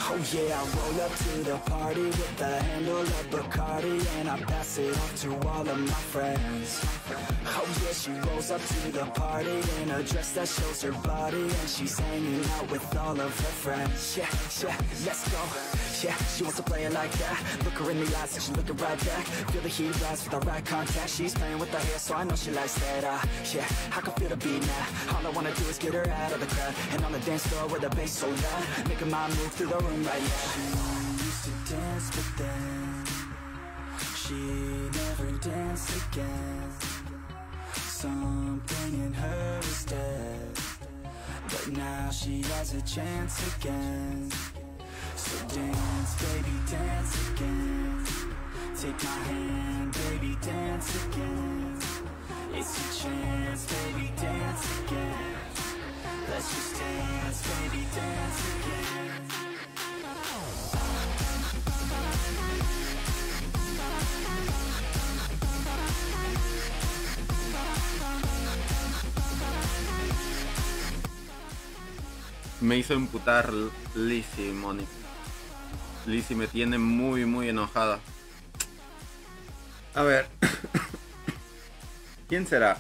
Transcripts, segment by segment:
Oh yeah, I roll up to the party with the handle of Bacardi, and I pass it off to all of my friends. Oh yeah, she rolls up to the party in a dress that shows her body, and she's hanging out with all of her friends. Yeah, yeah, let's go. Yeah, she wants to play it like that. Look her in the eyes and she looking right back. Feel the heat rise with the right contact. She's playing with her hair, so I know she likes that. Yeah, I can feel the beat now. All I wanna do is get her out of the crowd, and on the dance floor with the bass so loud, making my move through the room right now. She used to dance, but then she never danced again. Something in her is dead, but now she has a chance again. So dance, baby, dance again. Take my hand, baby, dance again. It's your chance, baby, dance again. Let's just dance, baby, dance again. Me hizo imputar Lizzie, Mónica. Lizzie me tiene muy enojada. A ver. ¿Quién será?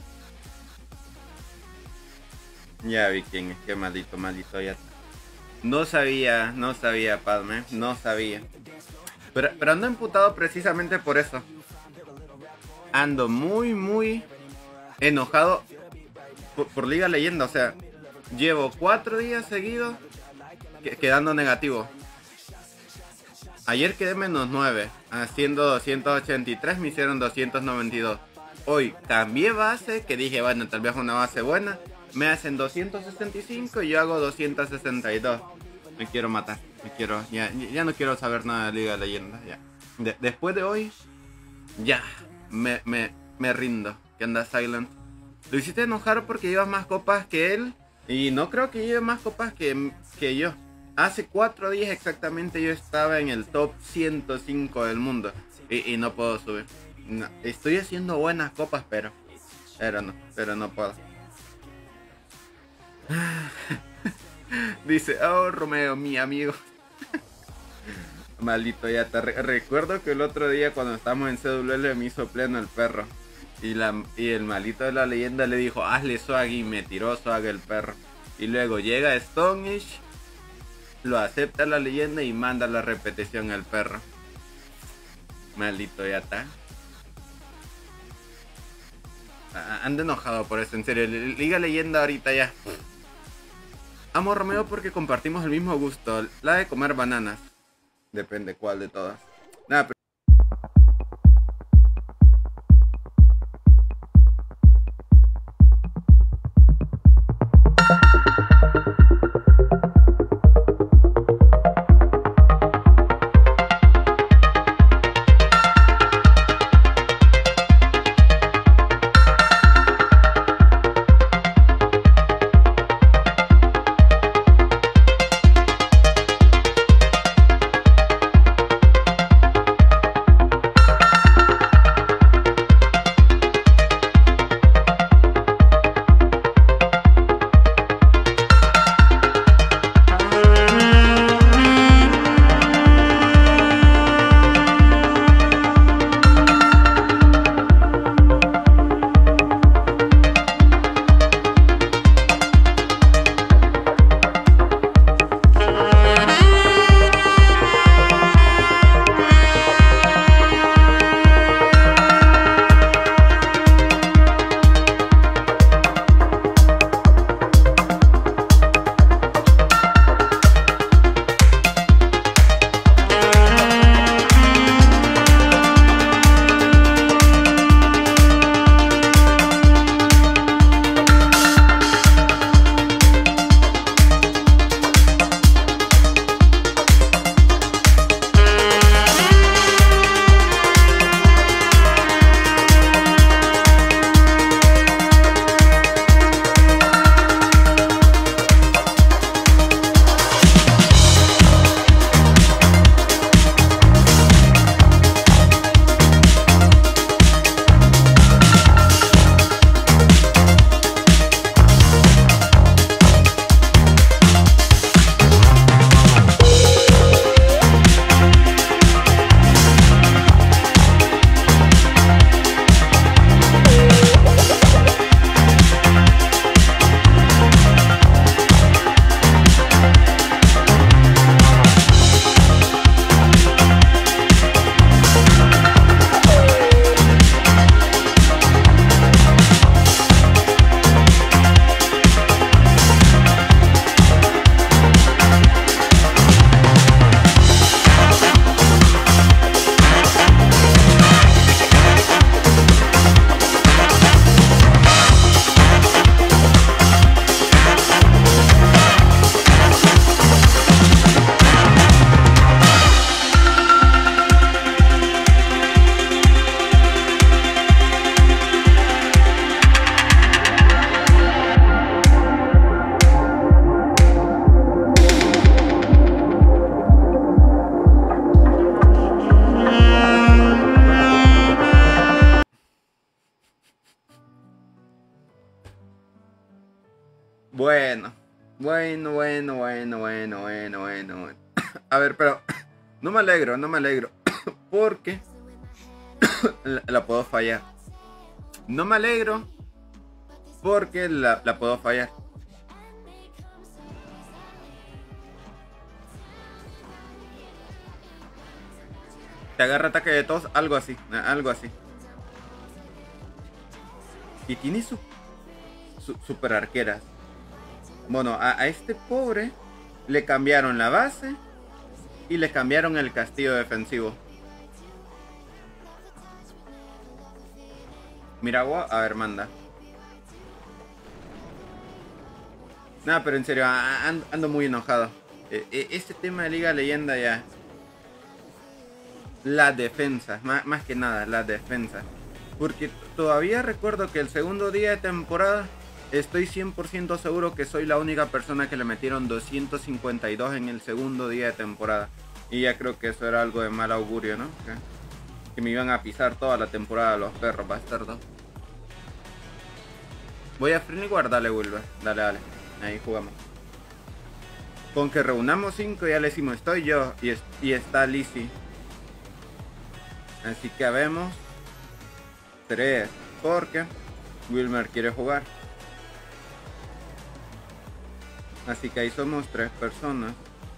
Ya vi quién es. Qué maldito ya. No sabía, Padme. No sabía. Pero ando imputado precisamente por eso. Ando muy enojado por Liga Leyenda. O sea, llevo 4 días seguidos quedando negativo. Ayer quedé -9, haciendo 283, me hicieron 292. Hoy cambié base, que dije, bueno, tal vez una base buena. Me hacen 265 y yo hago 262. Me quiero matar, ya no quiero saber nada de Liga de Leyendas, ya. Después de hoy, ya, me rindo. ¿Qué anda, Silent? Lo hiciste enojar porque llevas más copas que él. Y no creo que lleve más copas que yo. Hace 4 días exactamente yo estaba en el top 105 del mundo. Y no puedo subir. No, estoy haciendo buenas copas, pero no puedo. Dice, oh Romeo, mi amigo. Maldito ya te recuerdo que el otro día cuando estábamos en CWL me hizo pleno el perro. Y el malito de la leyenda le dijo, hazle swag, y me tiró swag el perro. Y luego llega Stonish, lo acepta la leyenda y manda la repetición al perro. Maldito ya está. Ando enojado por eso, en serio. Liga Leyenda ahorita ya. Amo a Romeo porque compartimos el mismo gusto, la de comer bananas. Depende cuál de todas. Nada, pero Bueno. A ver, pero no me alegro. Porque la puedo fallar. No me alegro porque la puedo fallar. Te agarra ataque de tos, algo así. Y tiene super arqueras. Bueno, a este pobre le cambiaron la base y le cambiaron el castillo defensivo. Miragua, a ver, manda. Nada, pero en serio, ando muy enojado. Este tema de Liga Leyenda ya. La defensa, más que nada, la defensa. Porque todavía recuerdo que el segundo día de temporada estoy 100% seguro que soy la única persona que le metieron 252 en el segundo día de temporada. Y ya creo que eso era algo de mal augurio, ¿no? Que me iban a pisar toda la temporada los perros bastardos. Voy a Friendly Guard, dale Wilber, dale. Ahí jugamos. Con que reunamos 5 ya le decimos estoy yo y está Lizzie. Así que vemos 3 porque Wilmer quiere jugar. Así que ahí somos 3 personas.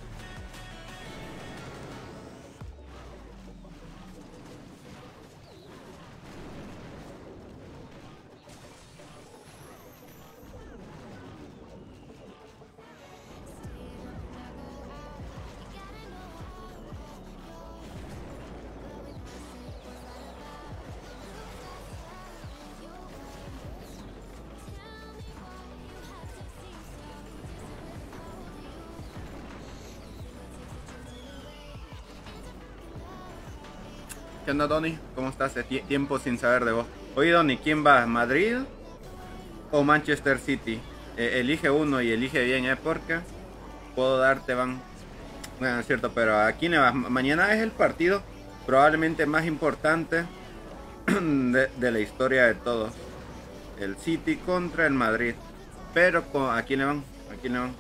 ¿Qué onda, Donny? ¿Cómo estás? Tiempo sin saber de vos. Oye, Donny, ¿quién va? ¿Madrid o Manchester City? Elige uno y elige bien, porque puedo darte van. Bueno, es cierto, pero ¿a quién le vas? Mañana es el partido probablemente más importante de la historia de todos. El City contra el Madrid. Pero ¿a quién le van? ¿A quién le van?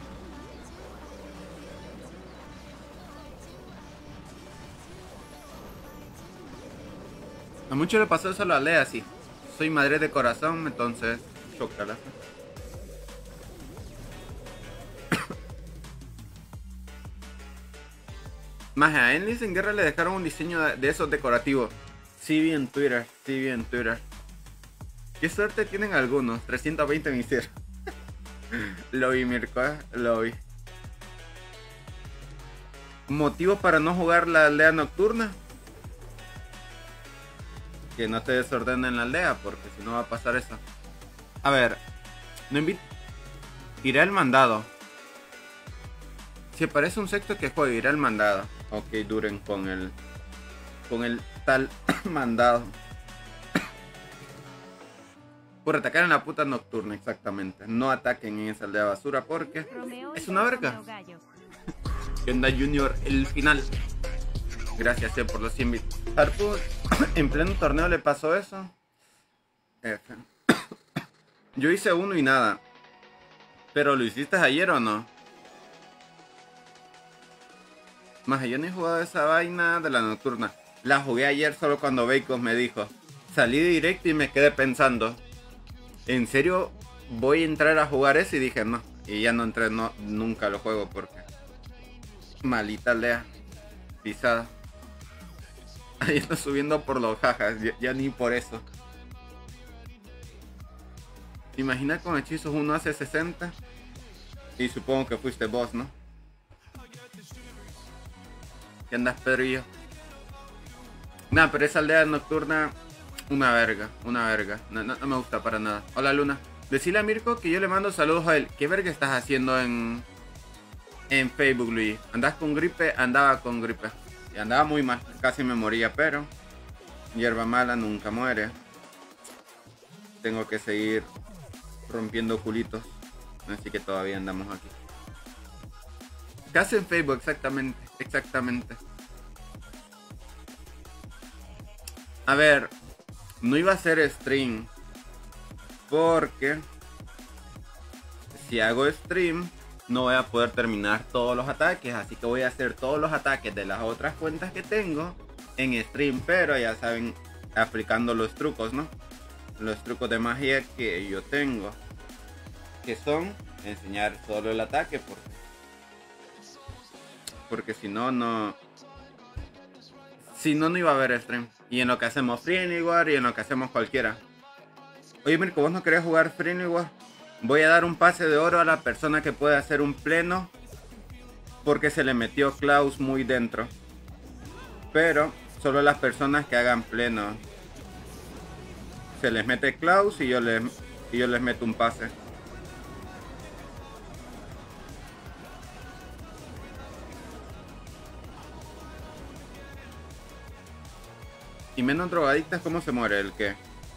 A mucho le pasó eso a la Lea, sí. Soy madre de corazón, entonces chócala. Más a Enlis en guerra le dejaron un diseño de esos decorativos. Sí vi en Twitter. Qué suerte tienen algunos. 320 me hicieron. Lo vi, Mirko, lo vi. ¿Motivo para no jugar la aldea nocturna? Que no te desordenen la aldea, porque si no va a pasar eso. A ver, no iré al mandado. Si aparece un sexto que juegue, iré al mandado. Ok, duren con el tal mandado. Por atacar en la puta nocturna, exactamente. No ataquen en esa aldea basura porque es una verga. ¿Qué onda, Junior? El final. Gracias, por los 100 bits. Harpo, en pleno torneo le pasó eso. F. Yo hice uno y nada. ¿Pero lo hiciste ayer o no? Más yo no he jugado esa vaina de la nocturna. La jugué ayer solo cuando Bacon me dijo. Salí de directo y me quedé pensando. ¿En serio voy a entrar a jugar eso? Y dije no. Y ya no entré, nunca lo juego porque... Malita aldea. Pisada. Ahí está subiendo por los jajas, ya ni por eso. Imagina con hechizos uno hace 60. Y supongo que fuiste vos, ¿no? ¿Qué andas, Pedrillo? Nah, pero esa aldea nocturna, una verga. No me gusta para nada. Hola, Luna. Decile a Mirko que yo le mando saludos a él. ¿Qué verga estás haciendo en Facebook, Luis? ¿Andás con gripe? Andaba con gripe. Y andaba muy mal, casi me moría, pero hierba mala nunca muere. Tengo que seguir rompiendo culitos, así que todavía andamos aquí. Casi en Facebook, exactamente. A ver, no iba a hacer stream porque si hago stream, no voy a poder terminar todos los ataques. Así que voy a hacer todos los ataques de las otras cuentas que tengo en stream. Pero ya saben, aplicando los trucos, ¿no? Los trucos de magia que yo tengo. Que son enseñar solo el ataque. Porque si no, no iba a haber stream. Y en lo que hacemos Friendly War y en lo que hacemos cualquiera. Oye, Mirko, ¿vos no querés jugar Friendly War? Voy a dar un pase de oro a la persona que puede hacer un pleno. Porque se le metió Klaus muy dentro. Pero solo las personas que hagan pleno. Se les mete Klaus y yo les meto un pase. Y menos drogadictas, ¿cómo se muere el qué?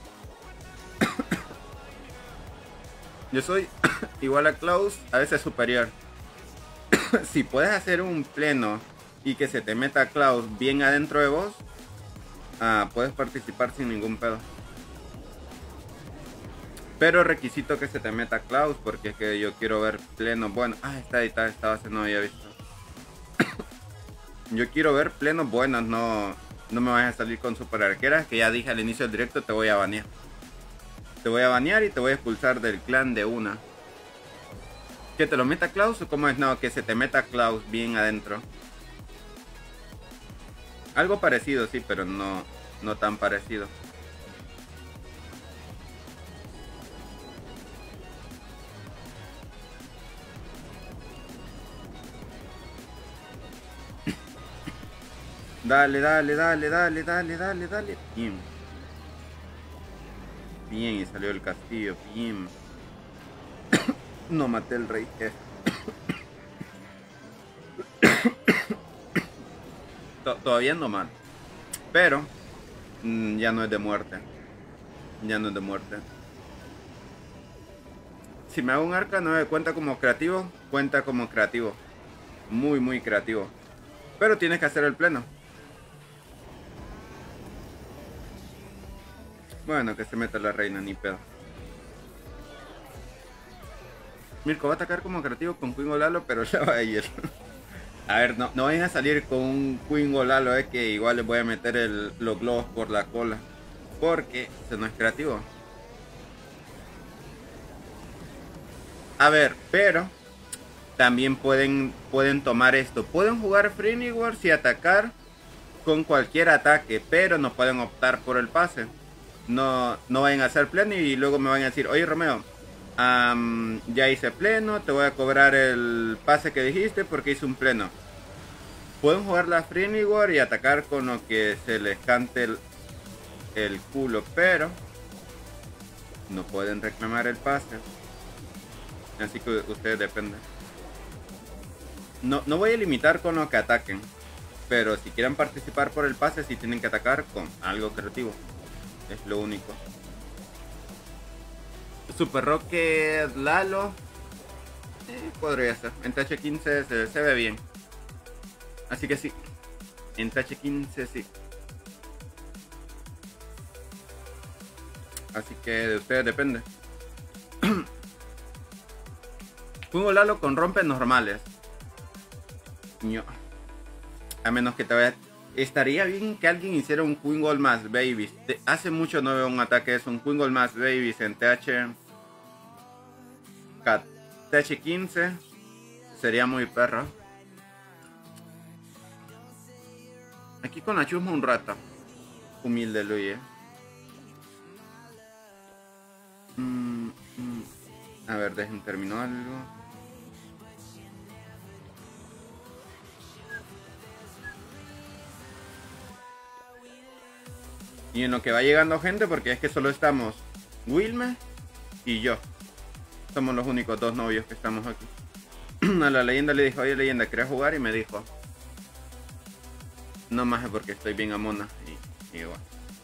Yo soy igual a Klaus, a veces superior. Si puedes hacer un pleno y que se te meta Klaus bien adentro de vos, puedes participar sin ningún pedo. Pero requisito que se te meta Klaus, porque es que yo quiero ver plenos. Bueno, está editada esta base, no había visto. Yo quiero ver plenos buenos, no me vayas a salir con super arqueras, que ya dije al inicio del directo, te voy a banear. Te voy a banear y te voy a expulsar del clan de una. ¿Que te lo meta Klaus o cómo es? No, que se te meta Klaus bien adentro. Algo parecido, sí, pero no tan parecido. Dale. Bien. Bien, y salió el castillo. Bien. No maté el rey. Todavía no mal. Pero ya no es de muerte. Si me hago un arca, no me cuenta como creativo. Cuenta como creativo. Muy creativo. Pero tienes que hacer el pleno. Bueno, que se meta la reina, ni pedo. Mirko va a atacar como creativo con Queen Lalo, pero ya va a ir. A ver, no vayan a salir con un Queen Lalo, que igual les voy a meter los globos por la cola. Porque eso no es creativo. A ver, pero también pueden tomar esto. Pueden jugar Friendly Wars y atacar con cualquier ataque, pero no pueden optar por el pase. No vayan a hacer pleno y luego me van a decir, oye Romeo, ya hice pleno, te voy a cobrar el pase que dijiste porque hice un pleno. Pueden jugar la Friendly War y atacar con lo que se les cante el culo, pero no pueden reclamar el pase. Así que ustedes dependen. No voy a limitar con lo que ataquen, pero si quieren participar por el pase, sí tienen que atacar con algo creativo. Es lo único. Super Rocket Lalo podría ser. En TH15 se ve bien. Así que sí. En TH15 sí. Así que de ustedes depende. Juego Lalo con rompes normales. No. A menos que te vaya. Estaría bien que alguien hiciera un Queen Gold más Babies. Hace mucho no veo un ataque, es un Queen Gold más Babies en TH15. Sería muy perro. Aquí con la chusma un rato. Humilde Luis. A ver, dejen terminar algo. Y en lo que va llegando gente, porque es que solo estamos Wilmer y yo. Somos los únicos dos novios que estamos aquí. A la leyenda le dijo, oye leyenda, ¿querés jugar? Y me dijo, no más porque estoy bien a mona. Y igual.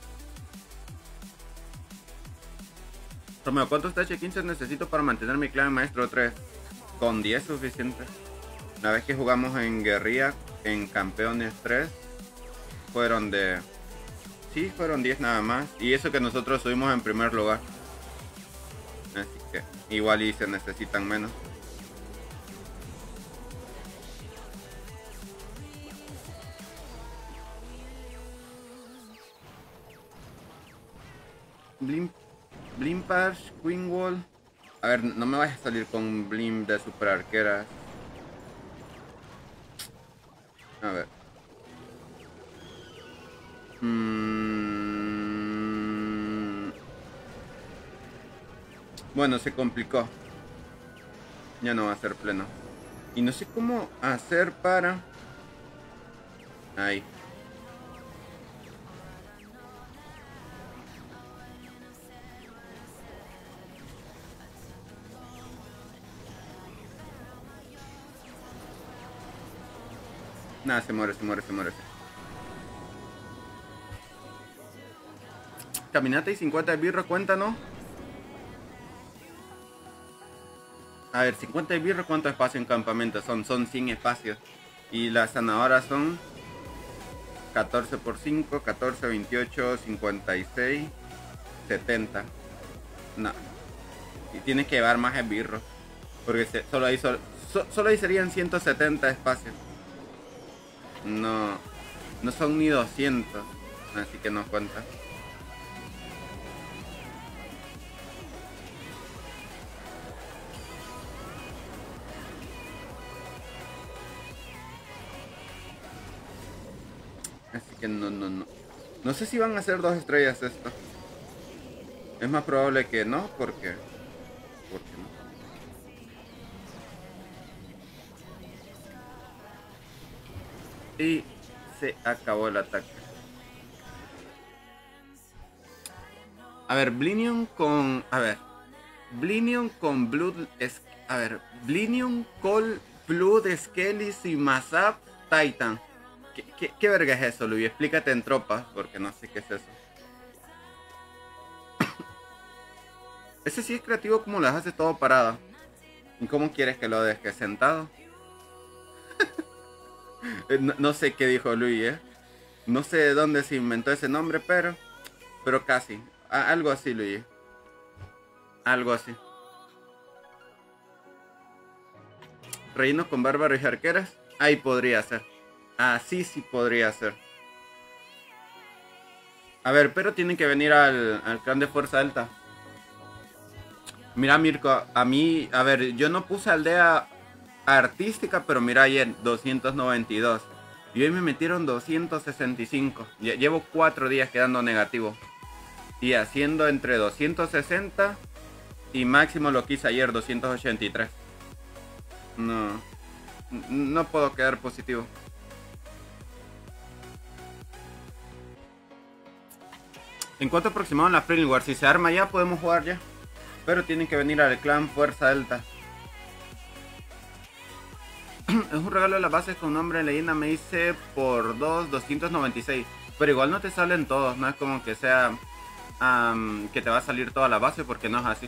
Romeo, ¿cuántos TH15 necesito para mantener mi clan maestro 3? Con 10 suficiente. La vez que jugamos en guerrilla, en campeones 3, fueron 10 nada más. Y eso que nosotros subimos en primer lugar. Así que Igual y se necesitan menos. Blimpash, Queen Wall. A ver, no me vayas a salir con Blimp de super arquera. A ver. Bueno, se complicó. Ya no va a ser pleno. Y no sé cómo hacer para... Ahí. Nada, se muere. Caminata y 50 de birro, cuéntanos. A ver, 50 de birro, ¿cuánto espacio en campamento son? Son 100 espacios. Y las zanahoras son 14 por 5, 14, 28, 56, 70. No. Y tienes que llevar más esbirros. Porque solo ahí serían 170 espacios. No son ni 200. Así que no cuenta. Así que no. No sé si van a ser 2 estrellas esto. Es más probable que no, porque no. Y se acabó el ataque. A ver, Blinion con... A ver. Blinion con Blood... A ver, Blinion con Blood, Skellis y Mazap Titan. ¿Qué verga es eso, Luis? Explícate en tropas, porque no sé qué es eso. Ese sí es creativo como lo hace todo parado. ¿Y cómo quieres que lo deje? ¿Sentado? No sé qué dijo Luis, ¿eh? No sé de dónde se inventó ese nombre, pero casi. Algo así, Luis. Algo así. Relleno con bárbaros y arqueras. Ahí podría ser. Así sí podría ser. A ver, pero tienen que venir al clan de fuerza alta. Mira, Mirko, a mí... A ver, yo no puse aldea artística, pero mira ayer, 292. Y hoy me metieron 265. Llevo 4 días quedando negativo. Y haciendo entre 260 y máximo lo que hice ayer, 283. No puedo quedar positivo. En cuanto aproximado en la Friendly War, si se arma ya, podemos jugar ya. Pero tienen que venir al clan Fuerza Delta. Es un regalo de las bases con nombre en leyenda, me dice por 296. Pero igual no te salen todos, no es como que sea que te va a salir toda la base, porque no es así.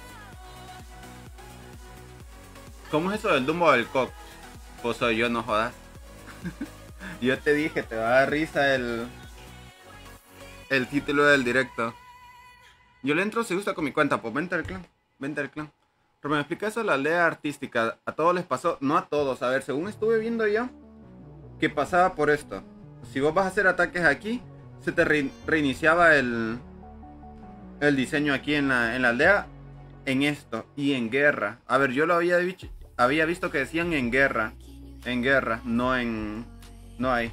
¿Cómo es eso del Dumbo del Coq? Pues soy yo, no jodas. Yo te dije, te va a dar risa el título del directo. Yo le entro si gusta con mi cuenta, pues vente al clan. Pero me explica eso de la aldea artística. A todos les pasó, no a todos. A ver, según estuve viendo yo, que pasaba por esto. Si vos vas a hacer ataques aquí, se te reiniciaba el diseño aquí en la aldea. En esto y en guerra. A ver, yo lo había visto que decían en guerra. En guerra, no hay.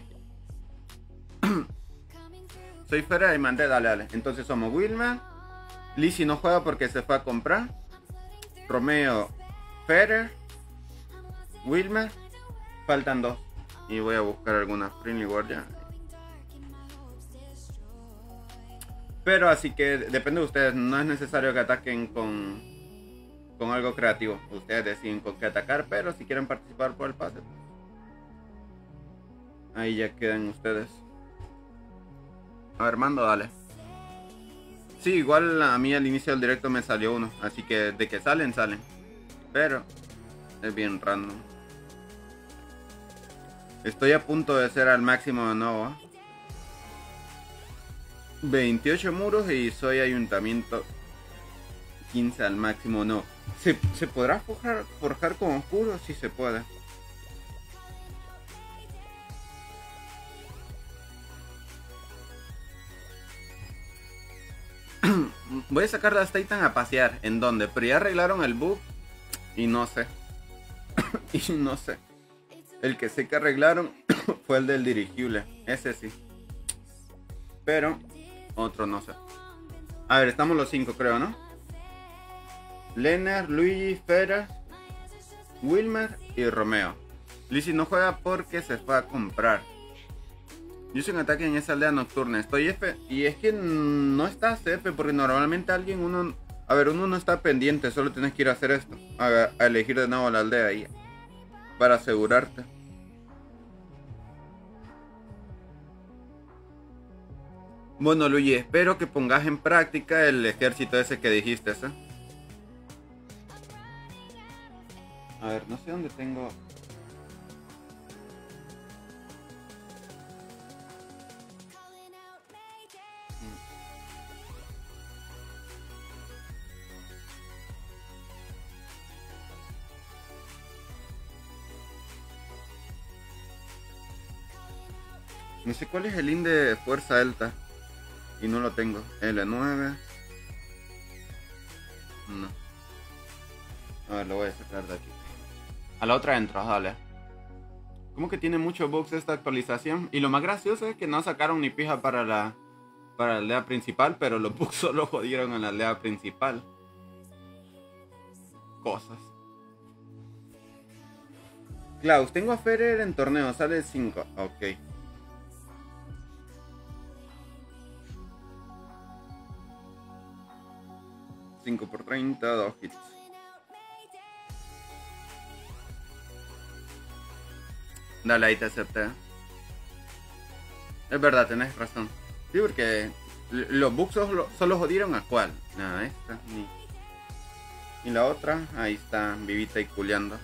Soy Fera y mandé, dale. Entonces somos Wilmer. Lizzie no juega porque se fue a comprar. Romeo, Federer, Wilmer. Faltan 2. Y voy a buscar alguna Friendly Guardia. Pero así que depende de ustedes. No es necesario que ataquen con algo creativo. Ustedes deciden con qué atacar. Pero si quieren participar por el pase, ahí ya quedan ustedes. A ver, mando, dale. Sí, igual a mí al inicio del directo me salió uno. Así que de que salen. Pero es bien random. Estoy a punto de ser al máximo de nuevo, ¿eh? 28 muros y soy ayuntamiento 15 al máximo. No, ¿Se podrá forjar con oscuro? Sí se puede. Voy a sacar las Titan a pasear. ¿En dónde? Pero ya arreglaron el bug. Y no sé. Y no sé. El que sé que arreglaron fue el del dirigible. Ese sí. Pero otro no sé. A ver, estamos los 5 creo, ¿no? Lennart, Luigi, Fera, Wilmer y Romeo. Lizzie no juega porque se fue a comprar. Yo soy un ataque en esa aldea nocturna. Estoy F. Y es que no estás F porque normalmente uno no está pendiente. Solo tienes que ir a hacer esto. A elegir de nuevo la aldea ahí. Para asegurarte. Bueno, Luigi, espero que pongas en práctica el ejército ese que dijiste, ¿eh? A ver, no sé dónde tengo... No sé cuál es el IN de fuerza alta. Y no lo tengo. L9. No. A ver, lo voy a sacar de aquí. A la otra entro, dale. Como que tiene muchos bugs esta actualización. Y lo más gracioso es que no sacaron ni pija para la aldea principal. Pero los bugs solo jodieron en la aldea principal. Cosas. Klaus, tengo a Ferrer en torneo. Sale 5. Ok. 5 por 30, 2 hits. Dale, ahí te acepté. Es verdad, tenés razón. Sí, porque los bugs solo jodieron a cuál. Nada, esta, ni. Y la otra, ahí está, vivita y culeando.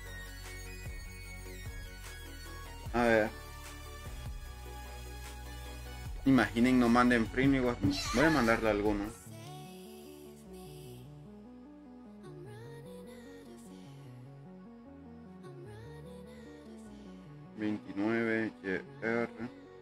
A ver. Imaginen, no manden premium. Voy a mandarle alguno. 29 YR.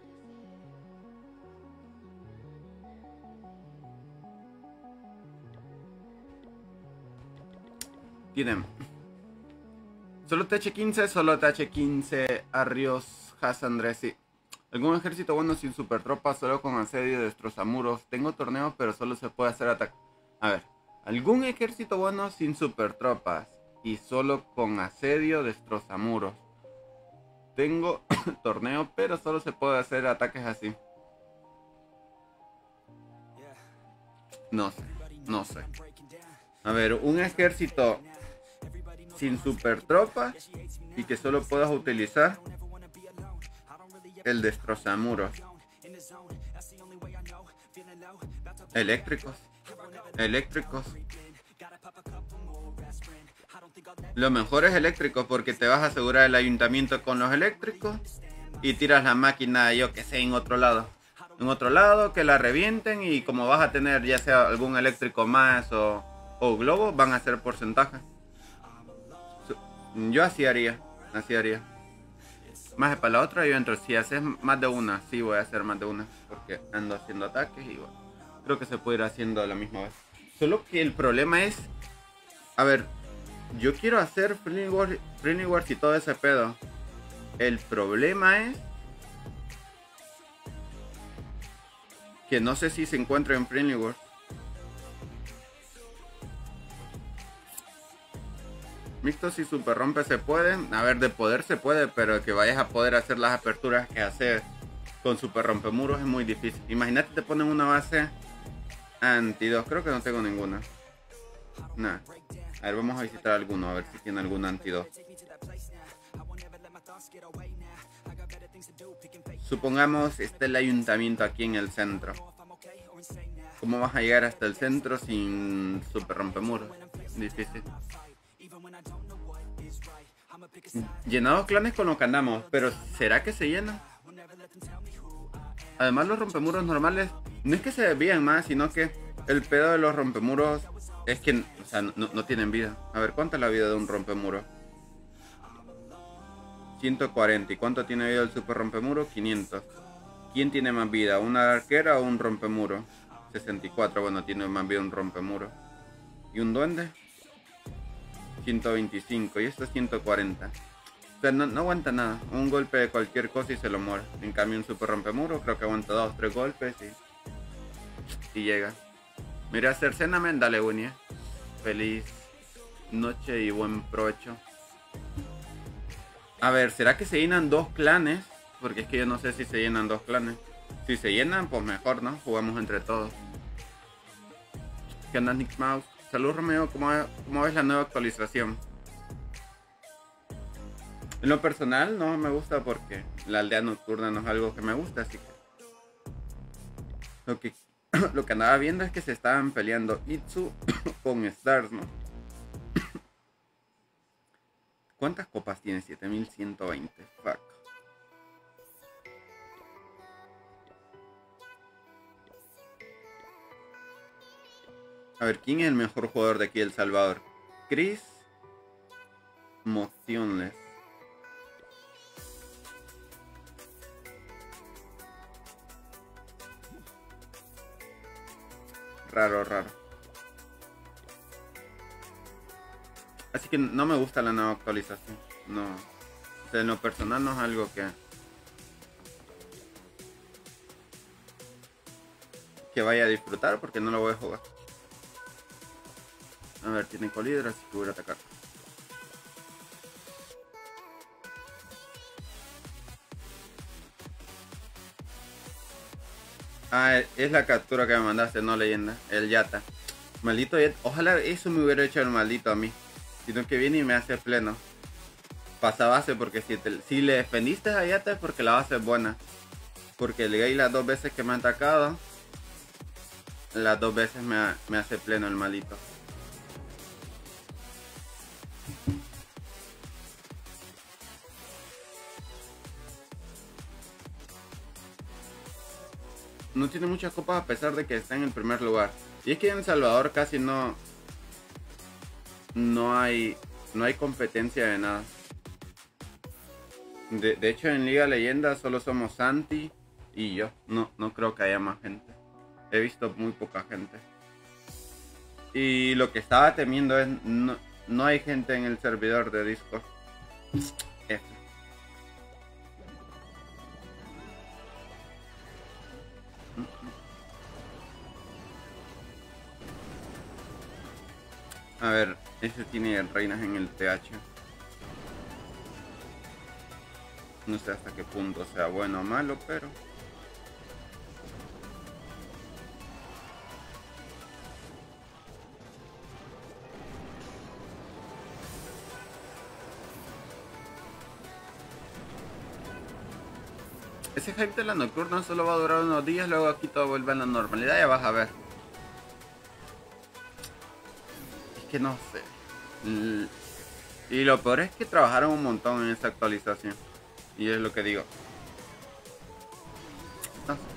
Tienen solo TH15, solo TH15 Arrios, Hasandresi. ¿Algún ejército bueno sin super tropas, solo con asedio, destrozamuros? Tengo torneo, pero solo se puede hacer ataque. A ver, ¿algún ejército bueno sin super tropas y solo con asedio, destrozamuros? Tengo torneo, pero solo se puede hacer ataques así. No sé, no sé. A ver, un ejército sin super tropas y que solo puedas utilizar el destrozamuros. Eléctricos. Lo mejor es eléctricos porque te vas a asegurar el ayuntamiento con los eléctricos y tiras la máquina, yo que sé, en otro lado. En otro lado, que la revienten y como vas a tener ya sea algún eléctrico más o globo, van a ser porcentajes. Yo así haría. Más para la otra yo entro. Si haces más de una, sí voy a hacer más de una. Porque ando haciendo ataques y bueno, creo que se puede ir haciendo a la misma vez. Solo que el problema es... A ver, yo quiero hacer Friendly Wars y todo ese pedo. El problema es... que no sé si se encuentra en Friendly Wars. Mixtos y super rompe se pueden. A ver, de poder se puede, pero que vayas a poder hacer las aperturas que haces con super rompemuros es muy difícil. Imagínate te ponen una base anti-2. Creo que no tengo ninguna. Nah. A ver, vamos a visitar alguno, a ver si tiene algún anti-2. Supongamos está el ayuntamiento aquí en el centro. ¿Cómo vas a llegar hasta el centro sin super rompemuros? Difícil. Llenados clanes con lo que andamos, pero ¿será que se llenan? Además los rompemuros normales no es que se desvían más, sino que el pedo de los rompemuros Es que, o sea, no tienen vida. A ver, ¿cuánta es la vida de un rompemuro? 140. ¿Y cuánto tiene vida el super rompemuro? 500. ¿Quién tiene más vida? ¿Una arquera o un rompemuro? 64. Bueno, tiene más vida un rompemuro. ¿Y un duende? 125. Y esto es 140. O sea, no aguanta nada. Un golpe de cualquier cosa y se lo muere. En cambio, un super rompemuro creo que aguanta 2-3 golpes y llega. Mira, cercéname, dale, Winnie. Feliz noche y buen provecho. A ver, ¿será que se llenan 2 clanes? Porque es que yo no sé si se llenan 2 clanes. Si se llenan, pues mejor, ¿no? Jugamos entre todos. ¿Qué onda, Nick Mouse? Salud, Romeo. ¿Cómo ves la nueva actualización? En lo personal no me gusta porque la aldea nocturna no es algo que me gusta, así que lo que andaba viendo es que se estaban peleando Itsu con Stars, ¿no? ¿Cuántas copas tiene? 7120. Fuck. A ver, ¿quién es el mejor jugador de aquí de El Salvador? Chris Motionless. Raro. Así que no me gusta la nueva actualización. No. O sea, en lo personal no es algo que vaya a disfrutar porque no lo voy a jugar. A ver, tiene colidra, así que voy a atacar. Ah, es la captura que me mandaste, no leyenda. El Yata. Maldito Yata. Ojalá eso me hubiera hecho el maldito a mí. Sino que viene y me hace pleno. Pasa base porque si le defendiste a Yata es porque la base es buena. Porque el gay las 2 veces que me ha atacado, las 2 veces me hace pleno el maldito. No tiene muchas copas a pesar de que está en el primer lugar. Y es que en El Salvador casi no hay competencia de nada. De hecho en Liga Leyenda solo somos Santi y yo. No creo que haya más gente. He visto muy poca gente. Y lo que estaba temiendo es no hay gente en el servidor de Discord. F. A ver, ese tiene reinas en el TH. No sé hasta qué punto sea bueno o malo, pero... Ese hype de la nocturna solo va a durar unos días, luego aquí todo vuelve a la normalidad, ya vas a ver. Es que no sé. Y lo peor es que trabajaron un montón en esa actualización. Y es lo que digo. No sé.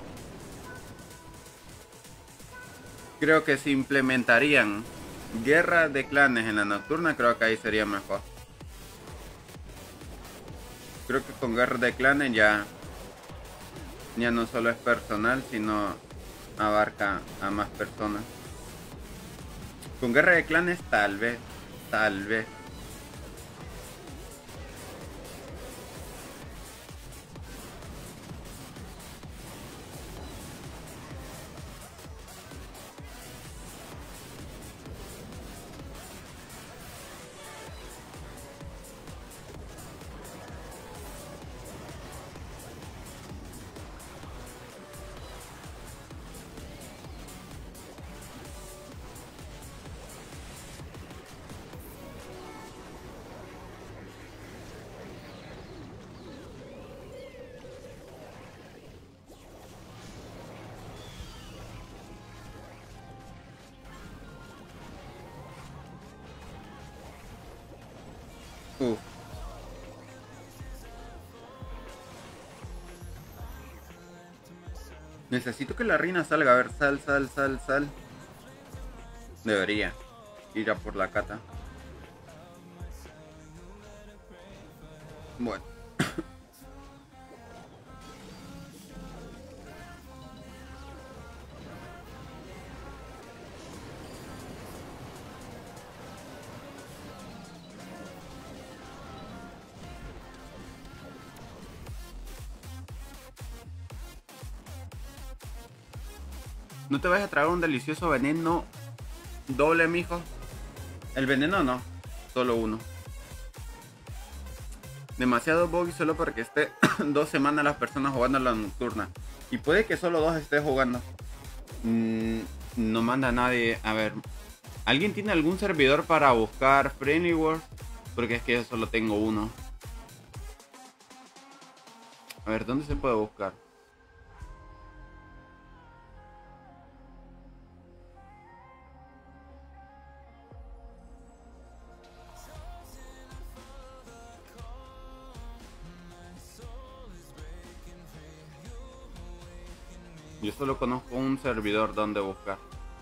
Creo que si implementarían guerra de clanes en la nocturna, creo que ahí sería mejor. Creo que con guerra de clanes ya no solo es personal, sino abarca a más personas. Con guerra de clanes tal vez. Uf. Necesito que la reina salga. A ver, sal. Debería. Ir a por la cata. Bueno. No te vayas a tragar un delicioso veneno doble, mijo. El veneno no, solo uno. Demasiado buggy solo porque esté 2 semanas las personas jugando la nocturna. Y puede que solo 2 esté jugando. No manda nadie. A ver, ¿alguien tiene algún servidor para buscar Friendly World? Porque es que yo solo tengo uno. A ver, ¿dónde se puede buscar? Yo solo conozco un servidor donde buscar.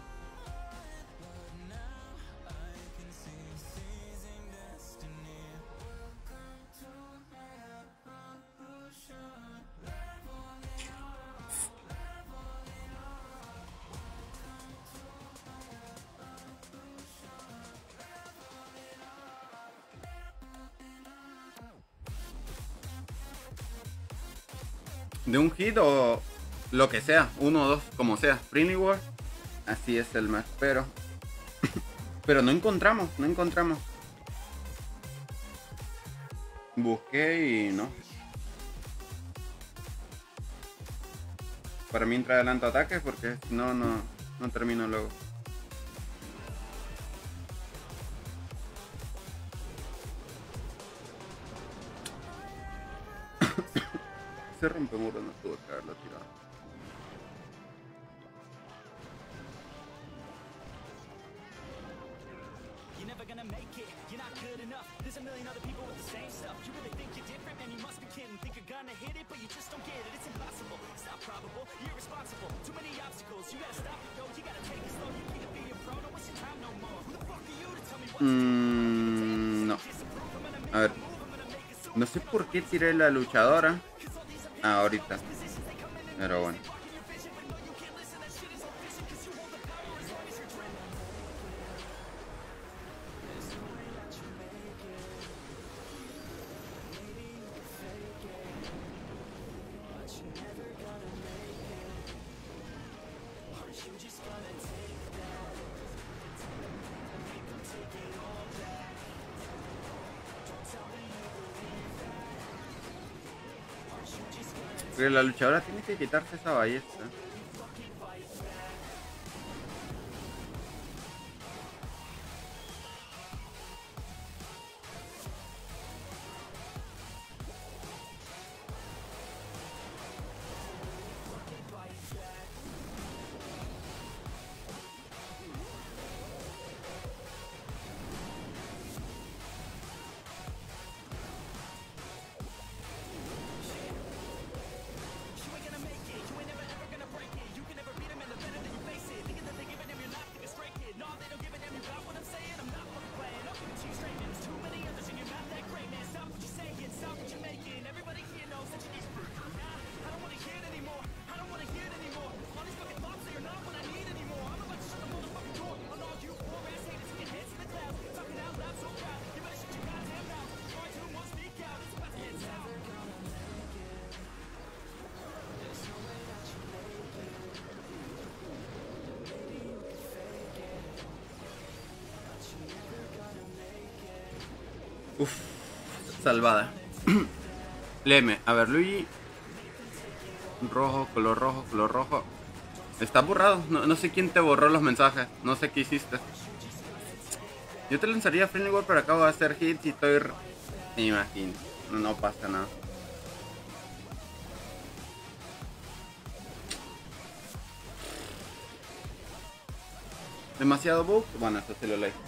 De un hit o lo que sea, 1 o 2, como sea. Friendly World, así es el más, pero no encontramos. Busqué y no. Para mí entra adelanto ataques porque si no, no termino luego. Se rompe muro, no tuvo que haberlo tirado. No. A ver. No sé por qué tiré la luchadora. Ahorita. Pero bueno. Porque la luchadora tiene que quitarse esa ballesta. Uf, salvada. Léeme, a ver, Luigi. Rojo, color rojo, color rojo. Está borrado, no sé quién te borró los mensajes. No sé qué hiciste. Yo te lanzaría Friendly World, pero acabo de hacer hits y estoy... Me imagino, no pasa nada. Demasiado bug. Bueno, esto sí lo leí.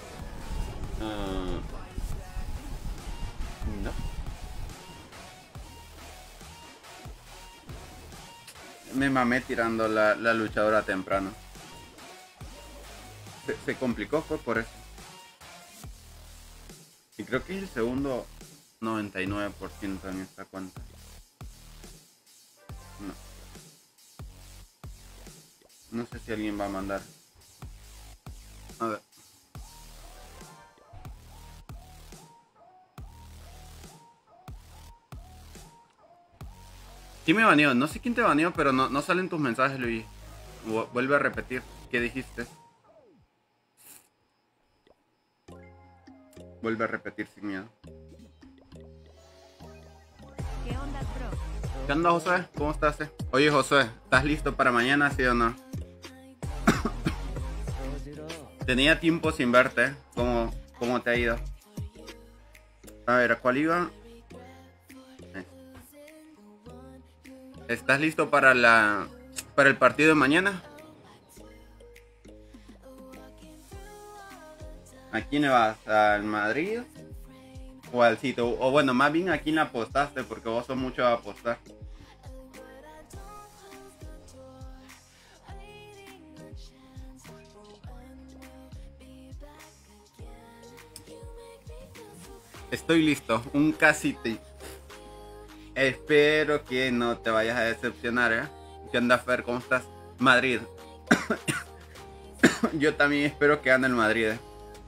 No. Me mamé tirando la luchadora temprano. Se complicó, fue por eso. Creo que es el segundo 99% en esta cuenta. No sé si alguien va a mandar. A ver. Sí me baneó, no sé quién te baneó, pero no salen tus mensajes, Luis. Vuelve a repetir, ¿qué dijiste? Vuelve a repetir sin miedo. ¿Qué onda, bro? ¿Qué onda, Josué? ¿Cómo estás? Oye, Josué, ¿estás listo para mañana, sí o no? Tenía tiempo sin verte. ¿Cómo te ha ido? A ver, ¿a cuál iba? ¿Estás listo para el partido de mañana? ¿A quién le vas? ¿Al Madrid? ¿O al City? O bueno, más bien a quién le apostaste, porque vos sos mucho a apostar. Estoy listo, un casite. Espero que no te vayas a decepcionar, ¿eh? ¿Qué onda, Fer? ¿Cómo estás? Madrid. Yo también espero que gane el Madrid, ¿eh?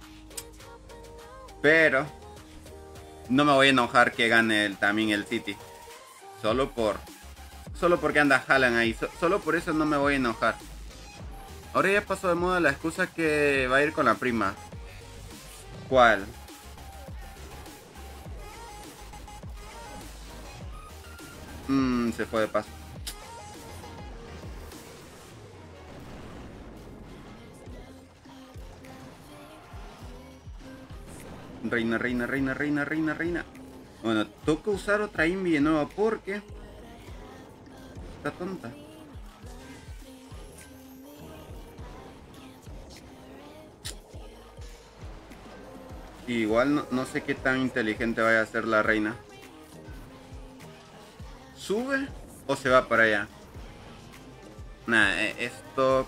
Pero no me voy a enojar que gane también el City. Solo porque anda Haaland ahí. Solo por eso no me voy a enojar. Ahora ya pasó de moda la excusa que va a ir con la prima. ¿Cuál? Se fue de paso. Reina. Bueno, toca usar otra invi de nuevo porque está tonta. Igual no sé qué tan inteligente vaya a ser la reina. ¿Sube o se va para allá? Nah, esto...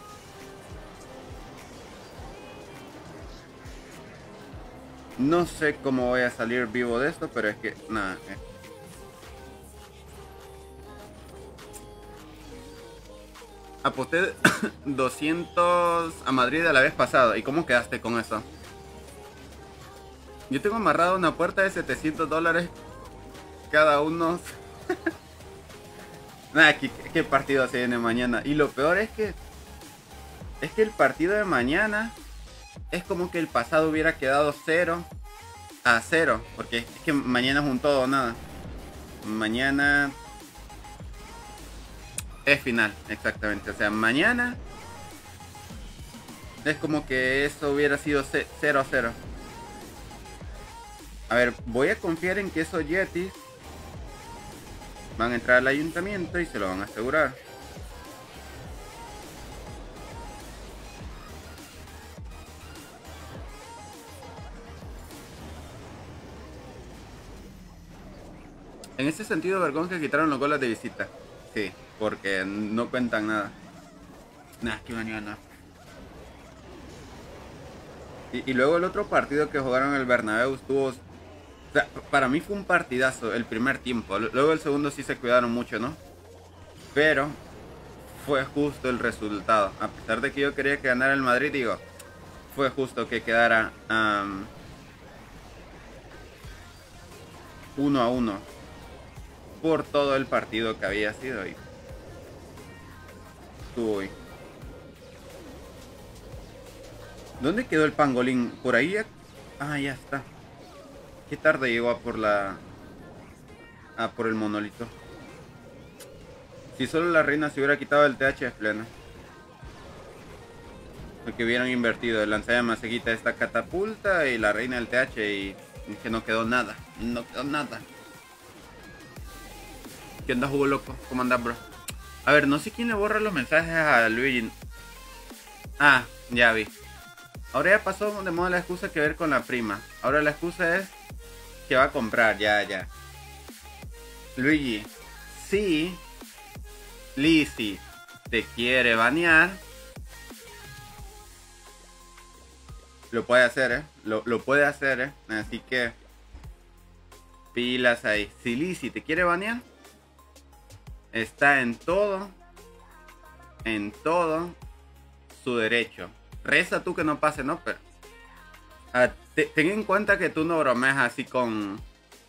No sé cómo voy a salir vivo de esto, pero es que... Nada. Aposté 200 a Madrid a la vez pasada. ¿Y cómo quedaste con eso? Yo tengo amarrado una puerta de $700 cada uno. Nada, ¿qué partido se viene mañana? Y lo peor es que el partido de mañana es como que el pasado hubiera quedado 0-0. Porque es que mañana es un todo o nada. Mañana es final, exactamente. O sea, mañana es como que eso hubiera sido 0-0. A ver, voy a confiar en que esos Yetis van a entrar al ayuntamiento y se lo van a asegurar. En ese sentido, vergón que quitaron los goles de visita. Sí, porque no cuentan nada. Nah, que mañana. Y luego el otro partido que jugaron en el Bernabéu estuvo... O sea, para mí fue un partidazo el primer tiempo. Luego el segundo sí se cuidaron mucho, ¿no? Pero fue justo el resultado. A pesar de que yo quería que ganara el Madrid, digo, fue justo que quedara 1-1 por todo el partido que había sido ahí. Uy. ¿Dónde quedó el pangolín? ¿Por ahí? Ah, ya está. Qué tarde llegó a por la... por el monolito. Si solo la reina se hubiera quitado el TH es pleno. Porque hubieran invertido. El lanzallamas se quita esta catapulta y la reina del TH y que no quedó nada. No quedó nada. ¿Qué onda, jugo loco? ¿Cómo andas, bro? A ver, no sé quién le borra los mensajes a Luigi. Ah, ya vi. Ahora ya pasó de moda la excusa que ver con la prima. Ahora la excusa es que va a comprar, ya. Luigi, sí, Lizzie te quiere banear, lo puede hacer, lo puede hacer, así que Pilas ahí. Si Lizzy te quiere banear, está en todo su derecho. Reza tú que no pase, ¿no? Pero ten en cuenta que tú no bromeas así con...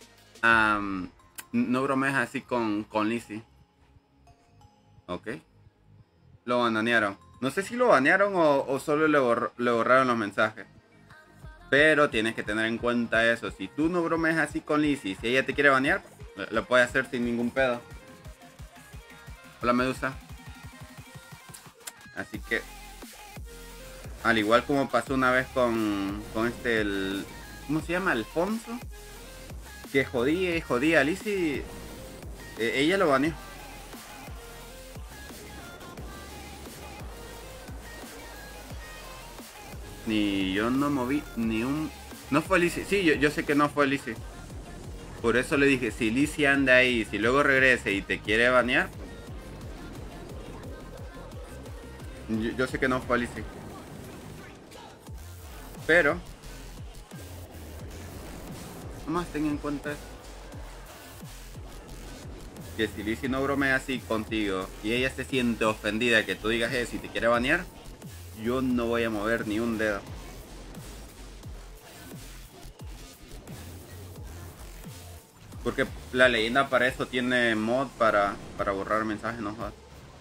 no bromeas así con Lizzy. Ok. Lo banearon. No sé si lo banearon o solo le borraron los mensajes. Pero tienes que tener en cuenta eso. Si tú no bromeas así con Lizzy, si ella te quiere banear, lo puede hacer sin ningún pedo. Hola, Medusa. Así que, al igual como pasó una vez con ¿cómo se llama? Alfonso. Que jodía a Lizzy. Ella lo baneó. Ni yo no moví ni un... No fue Lizzy. Sí, yo sé que no fue Lizzy. Por eso le dije, si Lizzy anda ahí, si luego regrese y te quiere banear... Yo sé que no fue Lizzy. Pero... nomás ten en cuenta eso. Que si Lizzy no bromea así contigo y ella se siente ofendida que tú digas eso y te quiere banear, yo no voy a mover ni un dedo. Porque la leyenda para eso tiene mod para borrar mensajes, no jodas.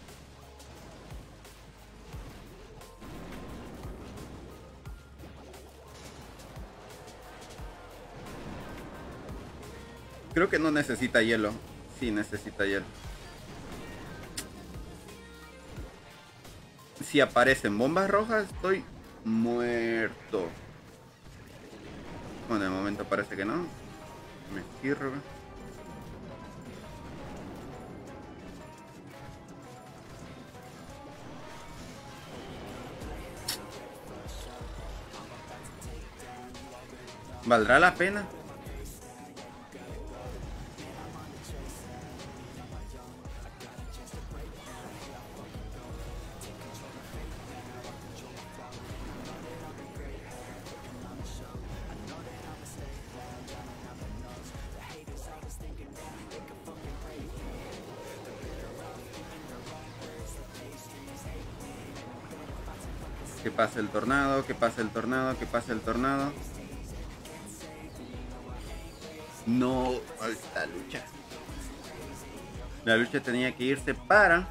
Creo que no necesita hielo. Sí, necesita hielo. Si aparecen bombas rojas, estoy muerto. Bueno, de momento parece que no. Me sirve. ¿Valdrá la pena? Que pase el tornado, que pase el tornado, que pase el tornado. No, esta lucha. La lucha tenía que irse para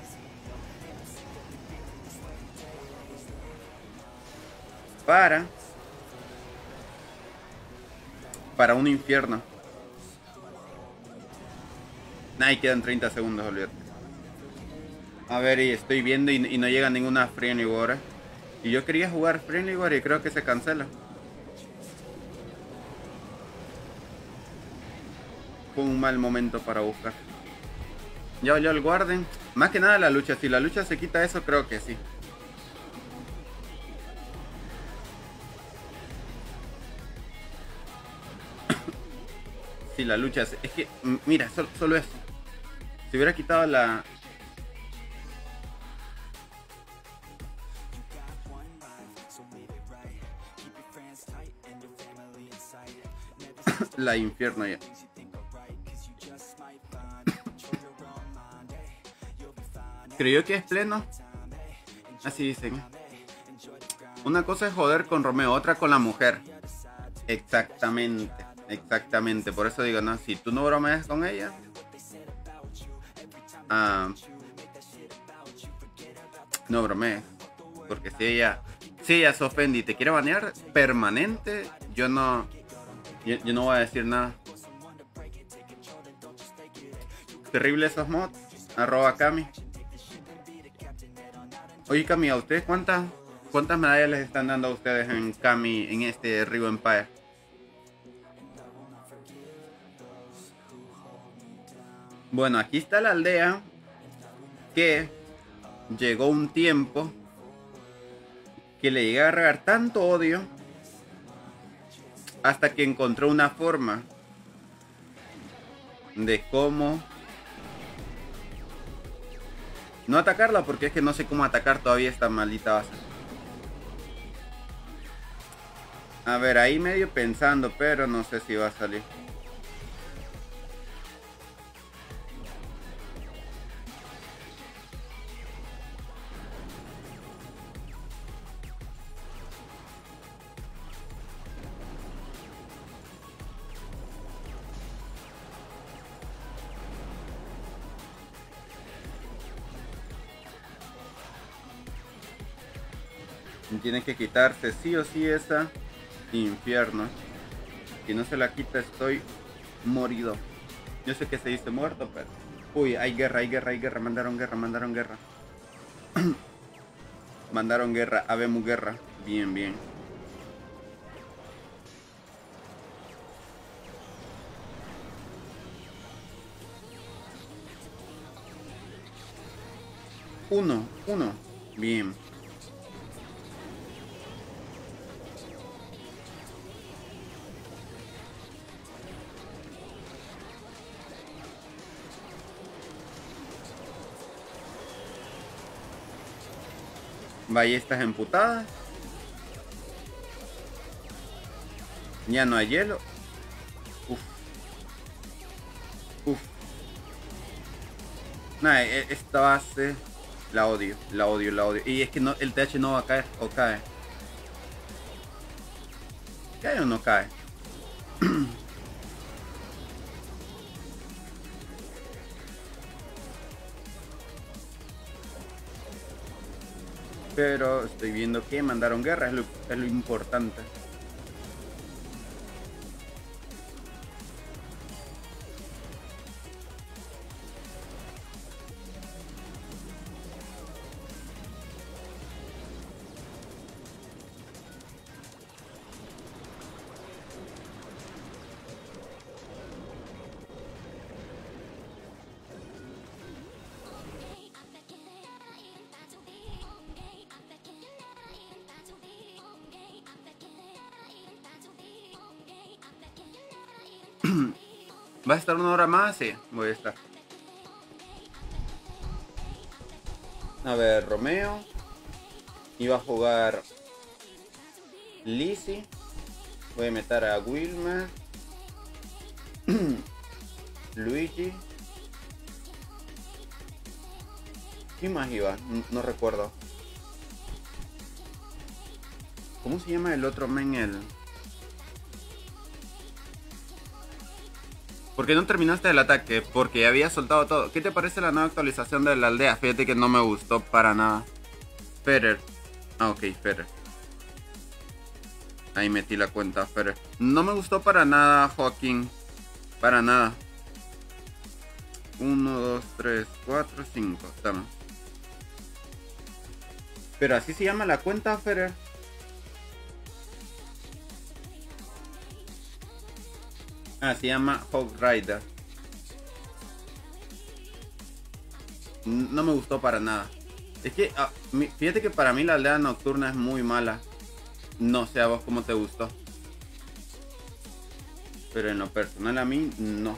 un infierno. Ahí quedan 30 segundos, olvídate. A ver, y estoy viendo y no llega ninguna Friendly War. Y yo quería jugar Friendly War y creo que se cancela. Fue un mal momento para buscar. Ya valió el Warden. Más que nada la lucha. Si la lucha se quita eso, creo que sí. Si la lucha... Es que, mira, solo eso. Si hubiera quitado la... la infierno ya. Creo que es pleno. Así dicen. Una cosa es joder con Romeo, otra con la mujer. Exactamente. Exactamente. Por eso digo, no, si tú no bromeas con ella, no bromees. Porque si ella se ofende y te quiere banear permanente, yo no voy a decir nada. Terrible esos mods. @Cami. Oye, Cami, ¿a ustedes cuántas medallas les están dando a ustedes en Cami en este Rio Empire? Bueno, aquí está la aldea que llegó un tiempo que le llegué a regar tanto odio hasta que encontró una forma de cómo no atacarla, porque es que no sé cómo atacar todavía esta maldita base. A ver, ahí medio pensando, pero no sé si va a salir. Tiene que quitarse sí o sí esa infierno. Si no se la quita estoy morido. Yo sé que se dice muerto, pero... Uy, hay guerra, hay guerra, hay guerra. Mandaron guerra, mandaron guerra. Mandaron guerra, habemos guerra. Bien, bien. Uno. Bien. Ballestas emputadas. Ya no hay hielo. Uf. Uf. Nah, esta base la odio, la odio, la odio. Y es que no, el TH no va a caer, o cae. ¿Cae o no cae? Pero estoy viendo que mandaron guerra, es lo importante. ¿Va a estar una hora más? Sí, voy a estar. A ver, Romeo. Iba a jugar Lizzie. Voy a meter a Wilmer. Luigi. ¿Quién más iba? No recuerdo. ¿Cómo se llama el otro men? ¿Por qué no terminaste el ataque? Porque ya había soltado todo. ¿Qué te parece la nueva actualización de la aldea? Fíjate que no me gustó para nada. Federer. Ah, ok, Federer. Ahí metí la cuenta, Federer. No me gustó para nada, Joaquín. Para nada. 1, 2, 3, 4, 5. Estamos. Pero así se llama la cuenta, Federer. Ah, se llama Hog Rider. No me gustó para nada. Es que, fíjate que para mí la aldea nocturna es muy mala. No sé a vos cómo te gustó. Pero en lo personal a mí, no.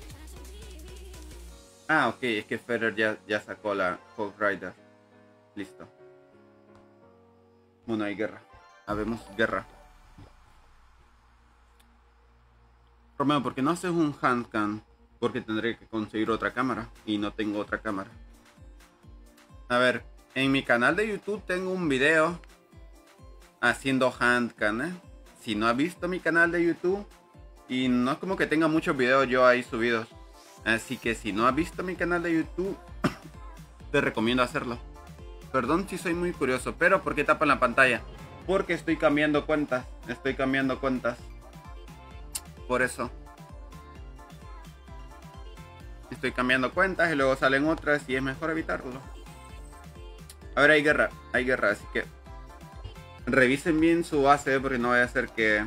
Ah, ok, es que Federer ya sacó la Hog Rider. Listo. Bueno, hay guerra. Habemos guerra. Romeo, ¿por qué no haces un handcam? Porque tendré que conseguir otra cámara. Y no tengo otra cámara. A ver, en mi canal de YouTube tengo un video haciendo handcam, ¿eh? Si no has visto mi canal de YouTube, y no es como que tenga muchos videos yo ahí subidos. Así que si no has visto mi canal de YouTube, te recomiendo hacerlo. Perdón si soy muy curioso, pero ¿por qué tapan la pantalla? Porque estoy cambiando cuentas. Por eso. Estoy cambiando cuentas y luego salen otras y es mejor evitarlo. A ver, hay guerra, así que revisen bien su base porque no vaya a ser que...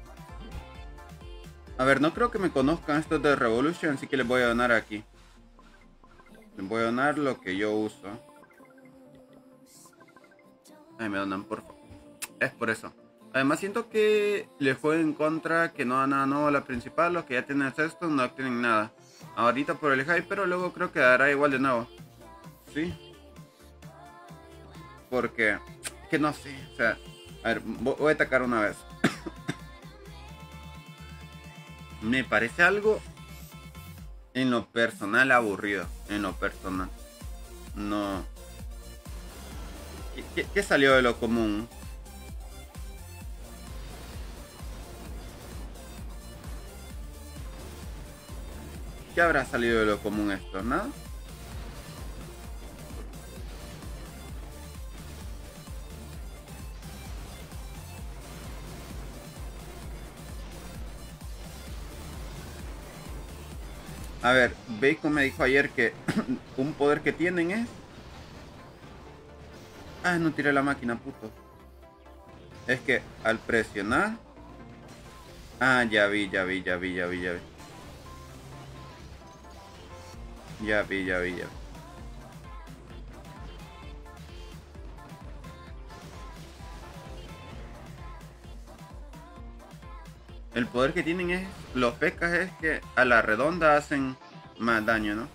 A ver, no creo que me conozcan estos de Revolution, así que les voy a donar aquí. Les voy a donar lo que yo uso. Ay, me donan, por favor. Es por eso. Además siento que les juego en contra, que no da nada nuevo a la principal. Los que ya tienen esto no tienen nada. Ahorita por el hype, pero luego creo que dará igual de nuevo. ¿Sí? Porque... que no sé. O sea, a ver, voy a atacar una vez. Me parece algo en lo personal aburrido. En lo personal. No. ¿Qué salió de lo común? ¿Qué habrá salido de lo común esto? ¿Nada? A ver, Bacon me dijo ayer que un poder que tienen es... Ah, no tiré la máquina, puto. Es que al presionar... Ah, ya vi. Ya vi. El poder que tienen es... Los pecas es que a la redonda hacen más daño, ¿no?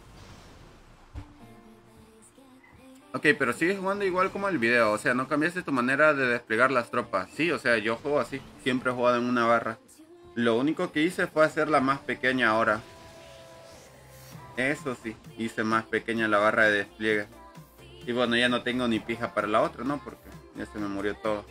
Ok, pero sigues jugando igual como el video, o sea, no cambiaste tu manera de desplegar las tropas. Sí, o sea, yo juego así, siempre he jugado en una barra. Lo único que hice fue hacerla más pequeña ahora. Eso sí, hice más pequeña la barra de despliegue. Y bueno, ya no tengo ni pija para la otra, ¿no? Porque ya se me murió todo.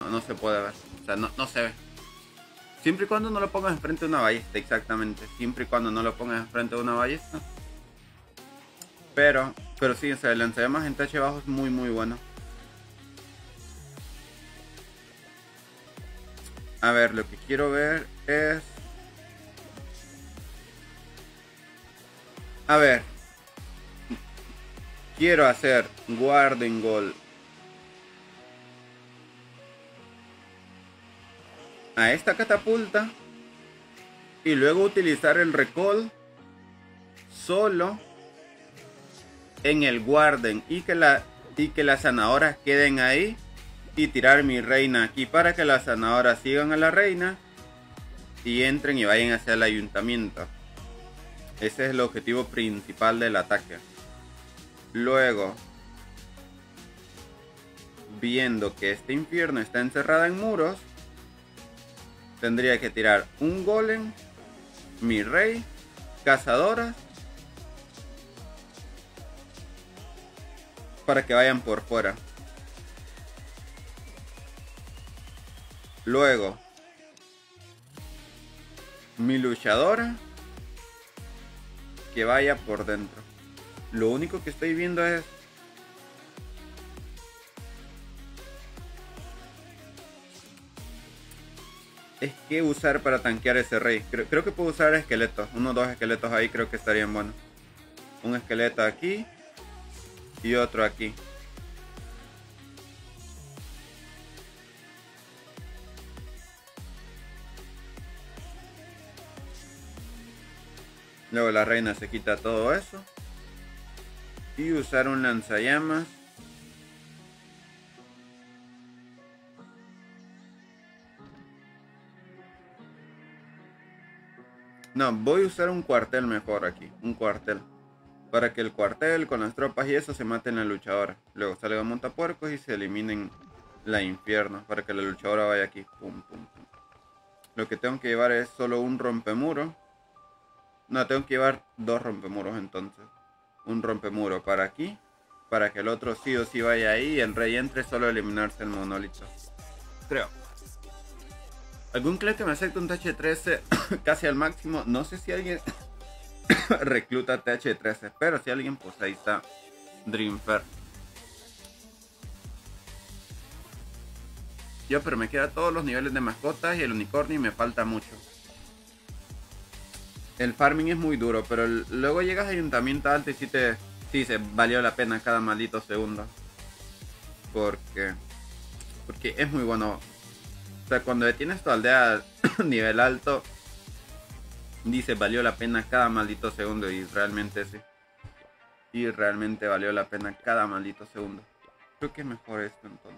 no se puede ver. O sea, no se ve. Siempre y cuando no lo pongas enfrente de una ballesta, exactamente. Siempre y cuando no lo pongas enfrente de una ballesta. Pero sí, o sea, el lanzallamas en TH bajo es muy bueno. A ver, lo que quiero ver es... A ver. Quiero hacer Guardian Goal a esta catapulta y luego utilizar el recall solo en el Guardian y que las zanahoras queden ahí y tirar mi reina aquí para que las zanahoras sigan a la reina y entren y vayan hacia el ayuntamiento. Ese es el objetivo principal del ataque. Luego, viendo que este infierno está encerrada en muros, tendría que tirar un golem, mi rey, cazadoras, para que vayan por fuera. Luego, mi luchadora, que vaya por dentro. Lo único que estoy viendo es... qué usar para tanquear ese rey. Creo que puedo usar esqueletos. 1 o 2 esqueletos ahí creo que estarían buenos. Un esqueleto aquí y otro aquí. Luego la reina se quita todo eso. Y usar un lanzallamas. No, voy a usar un cuartel mejor aquí. Un cuartel. Para que el cuartel con las tropas y eso se maten la luchadora. Luego salga montapuercos y se eliminen la infierno. Para que la luchadora vaya aquí. Pum, pum, pum. Lo que tengo que llevar es solo un rompemuro. No, tengo que llevar 2 rompemuros entonces. Un rompemuro para aquí. Para que el otro sí o sí vaya ahí y el rey entre, solo eliminarse el monolito. Creo. Algún clan que me acepte un TH13 casi al máximo. No sé si alguien recluta TH13. Pero si alguien, pues ahí está Dreamfair. Yo, pero me queda todos los niveles de mascotas y el unicornio y me falta mucho. El farming es muy duro, pero luego llegas a ayuntamiento alto y sí se valió la pena cada maldito segundo. Porque es muy bueno. O sea, cuando detienes tu aldea a nivel alto, dice valió la pena cada maldito segundo y realmente sí. Y realmente valió la pena cada maldito segundo. Creo que es mejor esto entonces.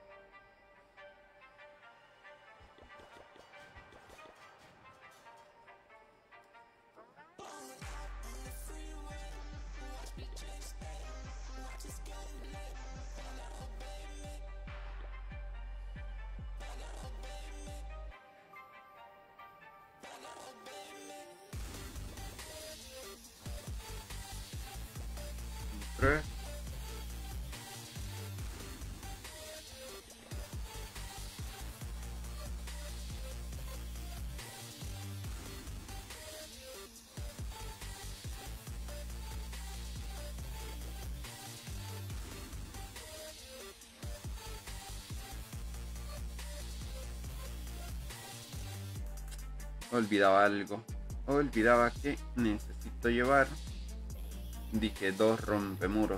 Olvidaba algo. Olvidaba que necesito llevar. Dije 2 rompemuros.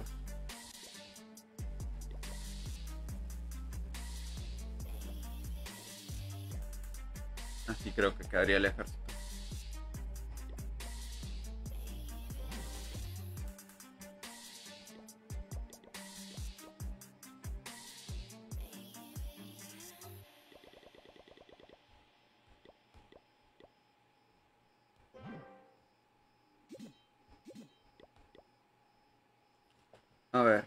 Así creo que quedaría el ejército. A ver.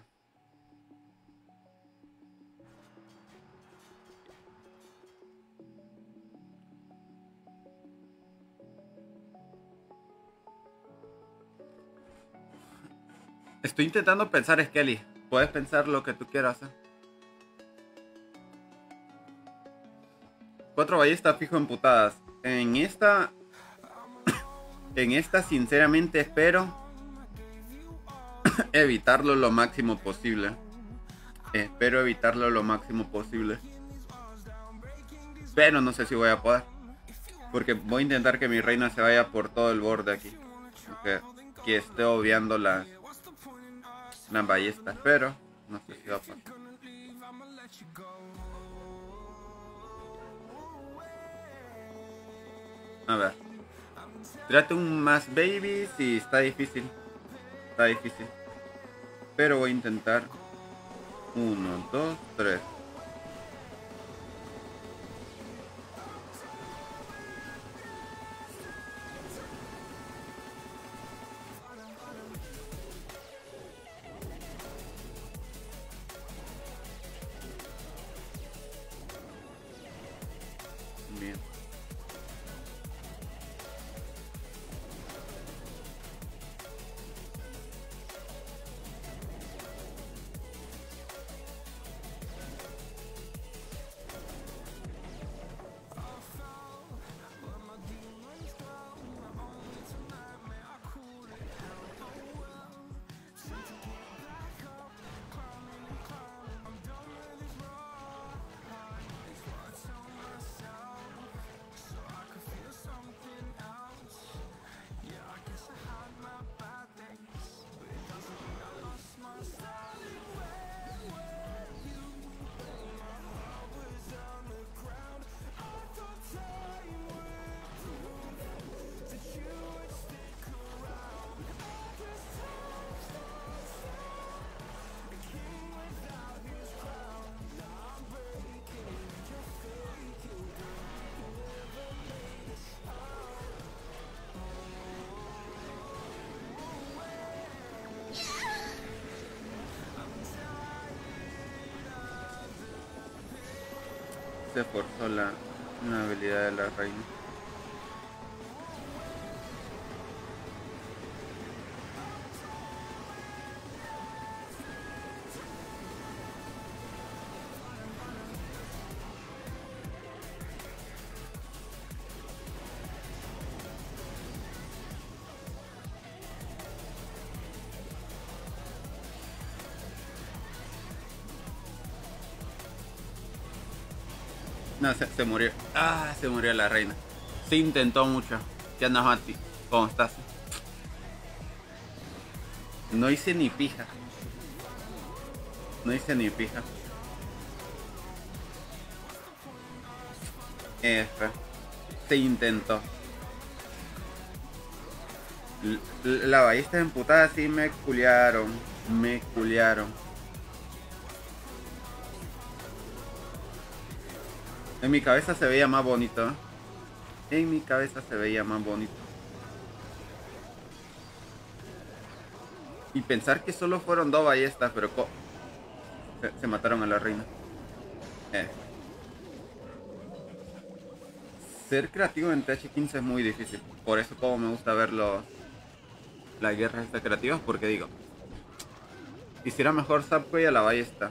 Estoy intentando pensar, Skelly. Puedes pensar lo que tú quieras hacer. 4 ballestas fijo emputadas. En esta sinceramente espero evitarlo lo máximo posible. Espero evitarlo lo máximo posible. Pero no sé si voy a poder. Porque voy a intentar que mi reina se vaya por todo el borde aquí. Que esté obviando las ballestas. Pero no sé si va a pasar. A ver. Trate un más babies y está difícil. Está difícil. Pero voy a intentar. 1, 2, 3. Bien. Se forzó la habilidad de la reina. No, se murió. Ah, se murió la reina. Se intentó mucho. Ya no, Mati. ¿Cómo estás? No hice ni pija. No hice ni pija. Se intentó. La ballesta emputada sí me culiaron. Me culiaron. En mi cabeza se veía más bonito. En mi cabeza se veía más bonito. Y pensar que solo fueron 2 ballestas, pero se mataron a la reina. Ser creativo en TH15 es muy difícil. Por eso como me gusta ver las guerras estas creativas, porque digo, hiciera mejor Subway a la ballesta.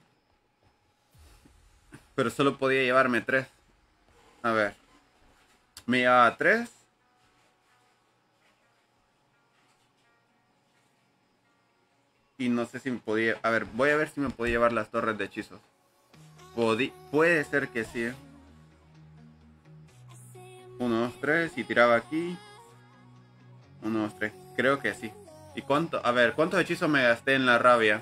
Pero solo podía llevarme 3. A ver. Me llevaba 3. Y no sé si me podía... A ver, voy a ver si me podía llevar las torres de hechizos. Puede ser que sí. 1, 2, 3. Y tiraba aquí. 1, 2, 3. Creo que sí. ¿Y cuánto? A ver, ¿cuántos hechizos me gasté en la rabia?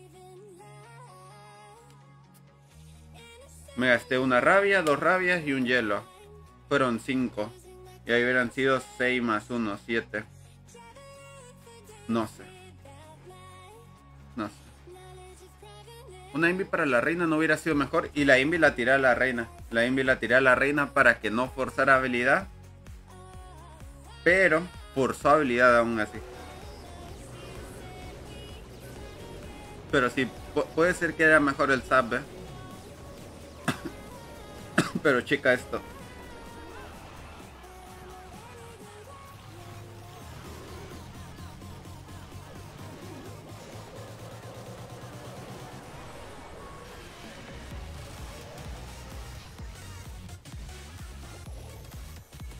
Me gasté una rabia, 2 rabias y un hielo. Fueron 5. Y ahí hubieran sido 6 más 1, 7. No sé. No sé. Una invi para la reina no hubiera sido mejor. Y la invi la tiré a la reina. La invi la tiré a la reina para que no forzara habilidad. Pero forzó habilidad aún así. Pero sí, puede ser que era mejor el zap, ¿eh? Pero checa esto.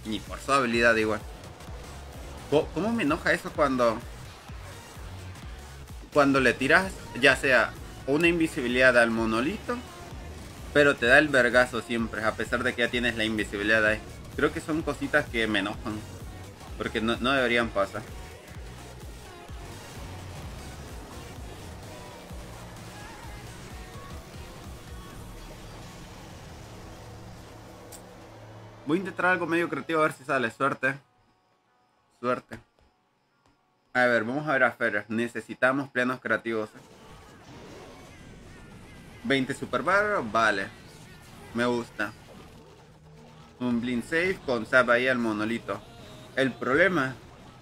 Ni por su habilidad igual. ¿Cómo me enoja eso cuando le tiras ya sea una invisibilidad al monolito, pero te da el vergazo siempre, a pesar de que ya tienes la invisibilidad ahí? Creo que son cositas que me enojan, porque no deberían pasar. Voy a intentar algo medio creativo a ver si sale. Suerte. Suerte. A ver, vamos a ver a Fer. Necesitamos plenos creativos. 20 Super Barrel, vale. Me gusta. Un Blind Save con Zap ahí al monolito. El problema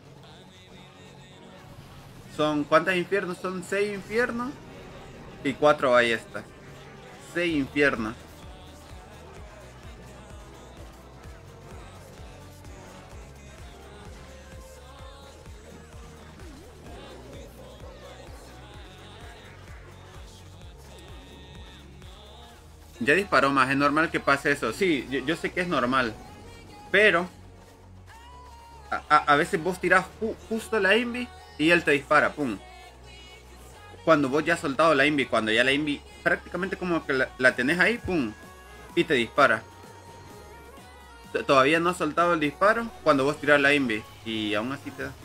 son... ¿Cuántos infiernos? Son 6 infiernos y 4 ballestas. 6 infiernos. Ya disparó más, es normal que pase eso. Sí, yo sé que es normal. Pero a veces vos tirás justo la invi y él te dispara, pum. Cuando vos ya has soltado la invi, cuando ya la invi prácticamente como que la tenés ahí, pum, y te dispara. Todavía no has soltado el disparo cuando vos tirás la invi y aún así te da.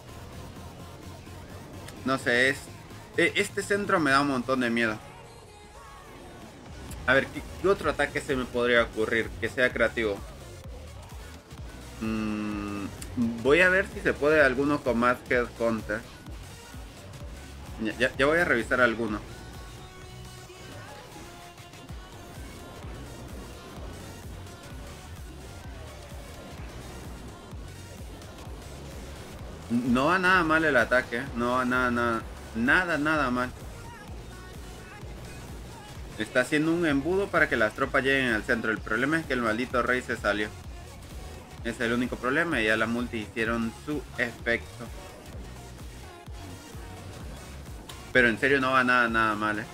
No sé, este centro me da un montón de miedo. A ver, ¿qué otro ataque se me podría ocurrir que sea creativo? Voy a ver si se puede alguno con Masked Hunter. Ya voy a revisar alguno. No va nada mal el ataque. No va nada mal. Está haciendo un embudo para que las tropas lleguen al centro. El problema es que el maldito rey se salió. Ese es el único problema. Y ya las multi hicieron su efecto. Pero en serio no va nada mal,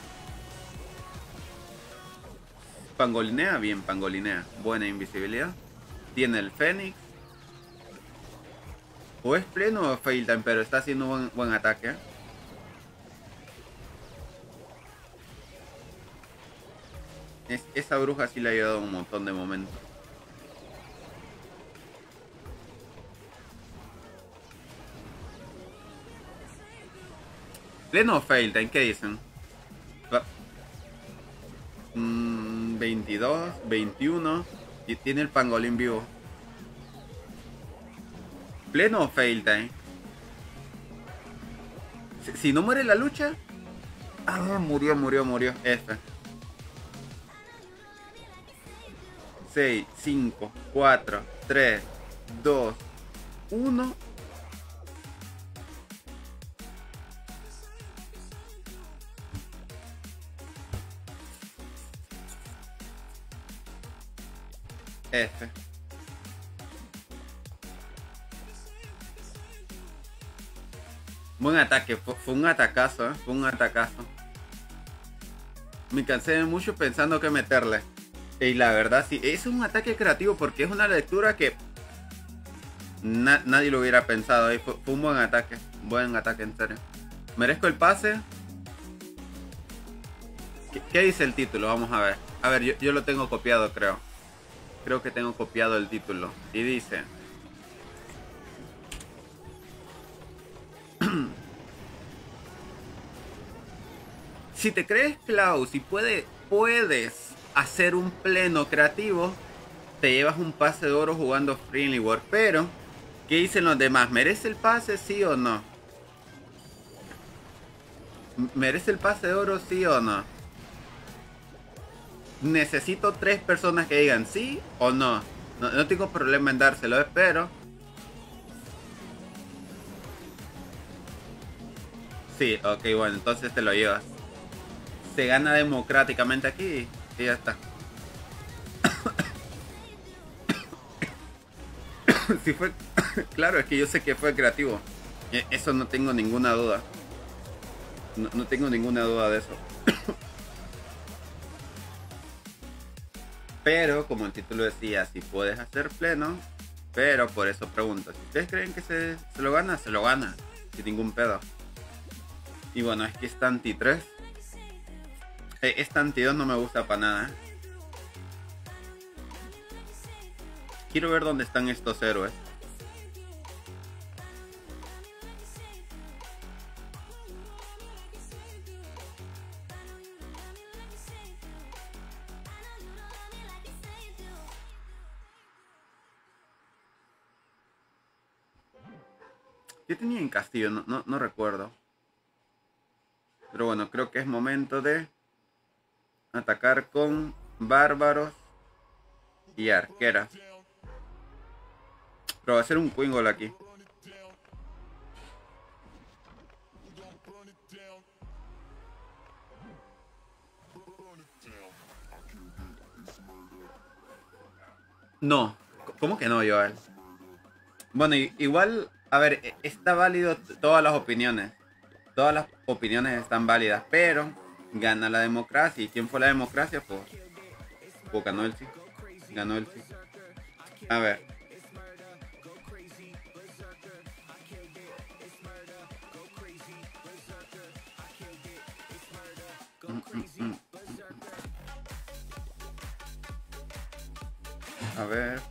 Pangolinea, bien, pangolinea. Buena invisibilidad. Tiene el Fénix. O es pleno o fail time, pero está haciendo buen ataque. Esa bruja sí le ha ayudado un montón de momentos. Pleno o fail time, ¿qué dicen? 22, 21. Y tiene el pangolín vivo. ¿Pleno o fail time? Si no muere la lucha. Ah, murió. F. 6, 5, 4, 3, 2, 1. F. Buen ataque, fue un atacazo, fue un atacazo. Me cansé de mucho pensando que meterle. Y la verdad sí, es un ataque creativo porque es una lectura que nadie lo hubiera pensado. Fue un buen ataque en serio. ¿Merezco el pase? ¿Qué dice el título? Vamos a ver. A ver, yo lo tengo copiado, creo. Creo que tengo copiado el título. Y dice... Si te crees Klaus y puedes hacer un pleno creativo, te llevas un pase de oro jugando Friendly War. Pero, ¿qué dicen los demás? ¿Merece el pase, sí o no? ¿Merece el pase de oro, sí o no? Necesito 3 personas que digan sí o no. No tengo problema en dárselo, pero... Sí, ok, bueno, entonces te lo llevas. Se gana democráticamente aquí y ya está. Si fue... Claro, es que yo sé que fue creativo. Eso no tengo ninguna duda. No tengo ninguna duda de eso. Pero, como el título decía, si puedes hacer pleno, Pero por eso pregunto, si ustedes creen que se lo gana, se lo gana, sin ningún pedo. Y bueno, es que esta anti 3, esta anti 2 no me gusta para nada. Quiero ver dónde están estos héroes. ¿Qué tenía en Castillo? No recuerdo. Pero bueno, creo que es momento de atacar con bárbaros y arquera. Pero va a ser un Quingol aquí. No, ¿cómo que no, Joel? Bueno, igual, a ver, está válido todas las opiniones. Todas las opiniones están válidas, pero gana la democracia. ¿Y quién fue la democracia? Pues ganó el sí. Ganó el sí. A ver. A ver.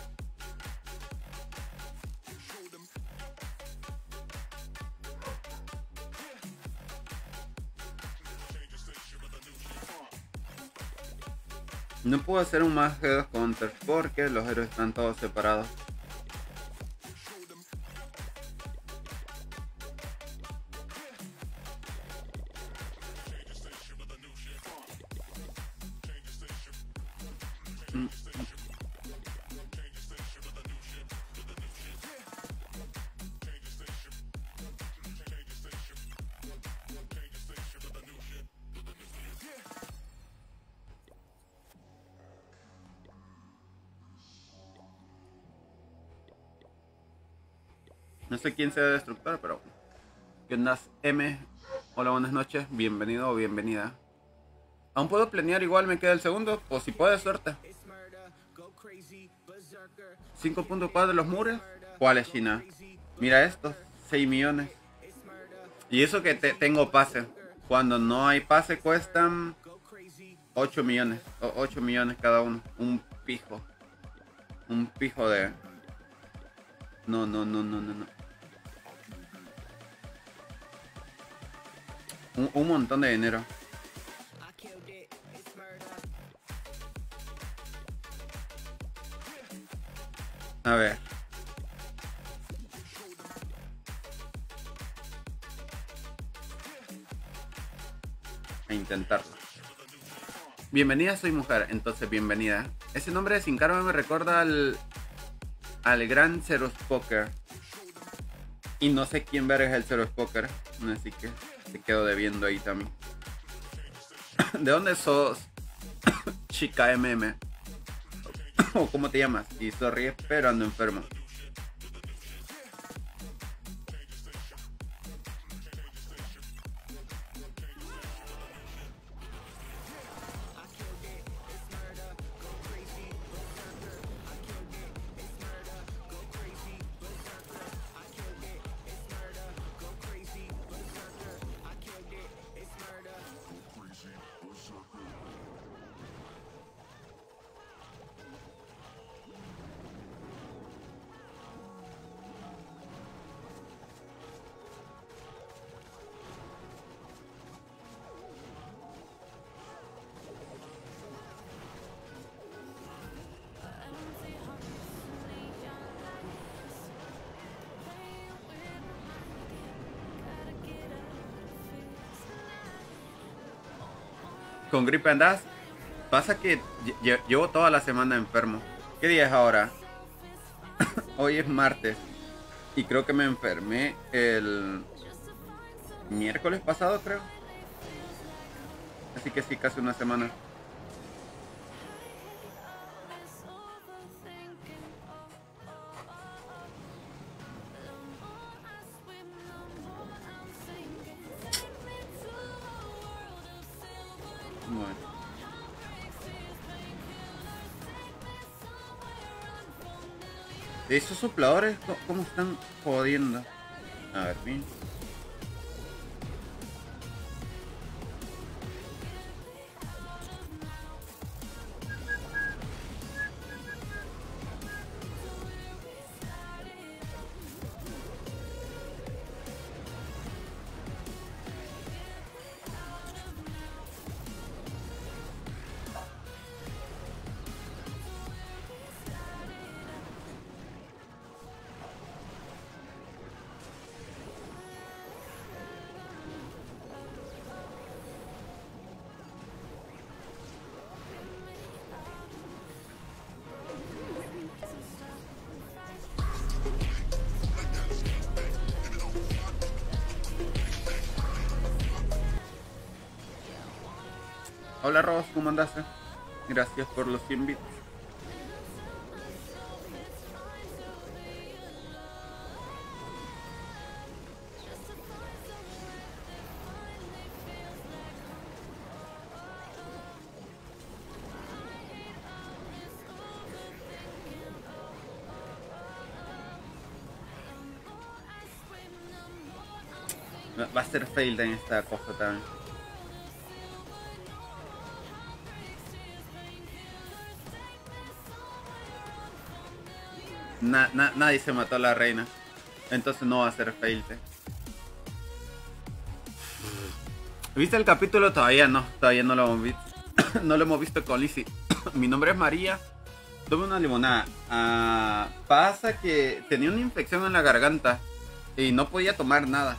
No puedo hacer un más G2 counter porque los héroes están todos separados. No sé quién sea destructor, pero... ¿Qué onda, M? Hola, buenas noches. Bienvenido o bienvenida. ¿Aún puedo planear? Igual me queda el segundo. O si puede, suerte. 5.4 de los muros. ¿Cuál es China? Mira estos. 6 millones. Y eso que tengo pase. Cuando no hay pase cuestan 8 millones. 8 millones cada uno. Un pijo. Un pijo de... No. Un montón de dinero. A ver. A intentarlo. Bienvenida, soy mujer, entonces bienvenida. Ese nombre de Sin Karma me recuerda al gran Zero Poker. Y no sé quién ver es el Zero Poker. Así que te quedo debiendo ahí también. ¿De dónde sos? Chica MM. ¿O cómo te llamas? Y sorry, pero ando enfermo. ¿Con gripe andás? Pasa que llevo toda la semana enfermo. ¿Qué día es ahora? Hoy es martes. Y creo que me enfermé el miércoles pasado, creo. Así que sí, casi una semana. Bueno. De esos sopladores, ¿cómo están jodiendo? A ver, bien. Hola Ross, ¿cómo andaste? Gracias por los 100 bits. Va a ser fail en esta cosa también. Nadie se mató a la reina. Entonces no va a ser fail. ¿Viste el capítulo? Todavía no lo hemos visto. No lo hemos visto con Lizzie. Mi nombre es María. Tuve una limonada. Pasa que tenía una infección en la garganta y no podía tomar nada.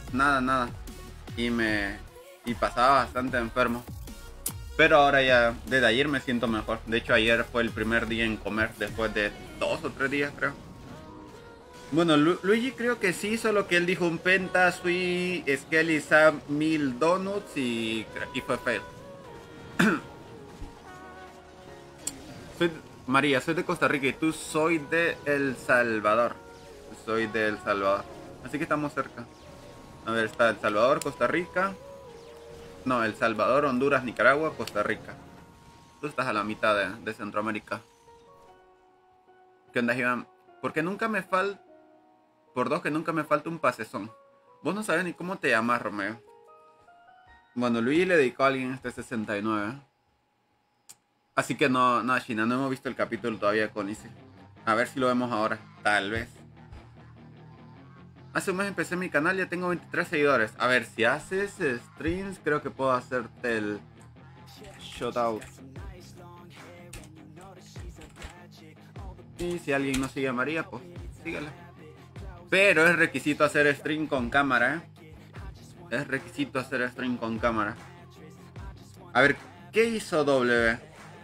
Y pasaba bastante enfermo. Pero ahora ya, desde ayer me siento mejor. De hecho ayer fue el primer día en comer después de 2 o 3 días, creo. Bueno, Luigi creo que sí, solo que él dijo un penta, sweet, skelly, sam, 1000 donuts y fue fail. María, soy de Costa Rica y tú soy de El Salvador. Soy de El Salvador. Así que estamos cerca. A ver, está El Salvador, Costa Rica. No, El Salvador, Honduras, Nicaragua, Costa Rica. Tú estás a la mitad de Centroamérica. ¿Qué onda, Iván? Porque nunca me falta... Por dos, que nunca me falta un pasezón. Vos no sabes ni cómo te llamas, Romeo. Bueno, Luigi le dedicó a alguien este 69. Así que no, China, no hemos visto el capítulo todavía con Izzy. A ver si lo vemos ahora, tal vez. Hace un mes empecé mi canal, ya tengo 23 seguidores. A ver, si haces streams, creo que puedo hacerte el shoutout. Y si alguien no sigue a María, pues síguela. Pero es requisito hacer stream con cámara, Es requisito hacer stream con cámara. A ver, ¿qué hizo W?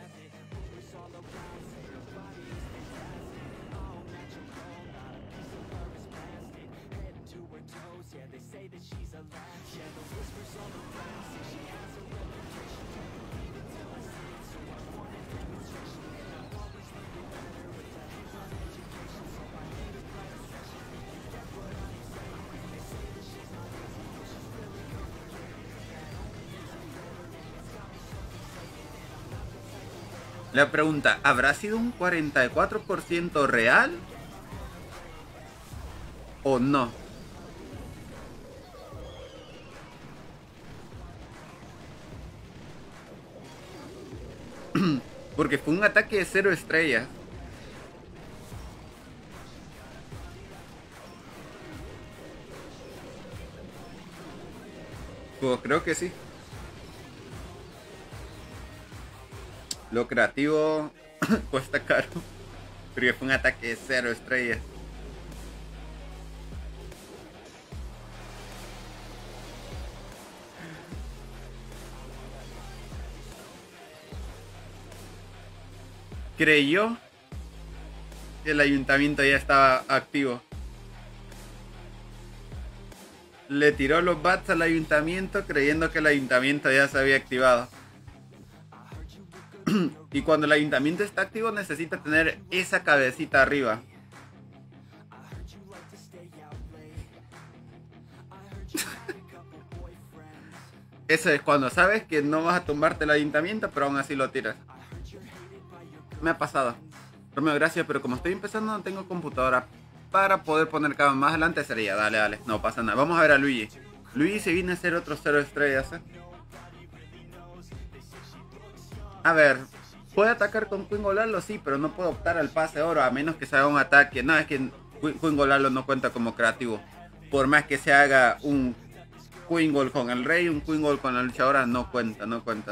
La pregunta, ¿habrá sido un 44% real o no? Porque fue un ataque de 0 estrellas. Pues creo que sí. Lo creativo cuesta caro. Porque fue un ataque de 0 estrellas. Creyó que el ayuntamiento ya estaba activo. Le tiró los bats al ayuntamiento creyendo que el ayuntamiento ya se había activado. Y cuando el ayuntamiento está activo necesita tener esa cabecita arriba. Eso es cuando sabes que no vas a tumbarte el ayuntamiento, pero aún así lo tiras. Me ha pasado. Romeo, gracias, pero como estoy empezando no tengo computadora para poder poner cada más adelante sería. Dale, dale, no pasa nada. Vamos a ver a Luigi. Luigi se viene a hacer otro 0 estrellas, ¿eh? A ver, puede atacar con Queen Lalo, sí, pero no puede optar al pase oro a menos que se haga un ataque. No, es que Queen Lalo no cuenta como creativo. Por más que se haga un Queen Goal con el rey, un Queen Goal con la luchadora, no cuenta.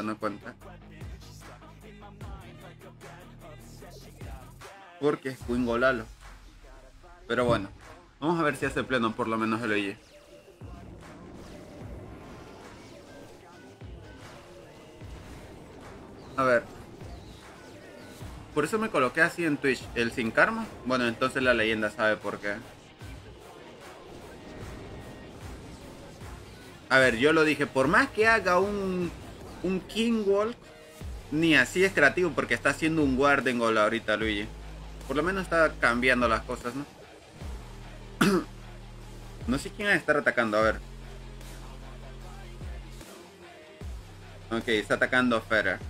Porque es Queen Lalo. Pero bueno, vamos a ver si hace pleno por lo menos el oye. A ver. Por eso me coloqué así en Twitch. El sin karma. Bueno, entonces la leyenda sabe por qué. A ver, yo lo dije. Por más que haga un King Walk, ni así es creativo porque está haciendo un Warden Goal ahorita Luigi. Por lo menos está cambiando las cosas, ¿no? No sé quién va a estar atacando, a ver. Ok, está atacando Federer.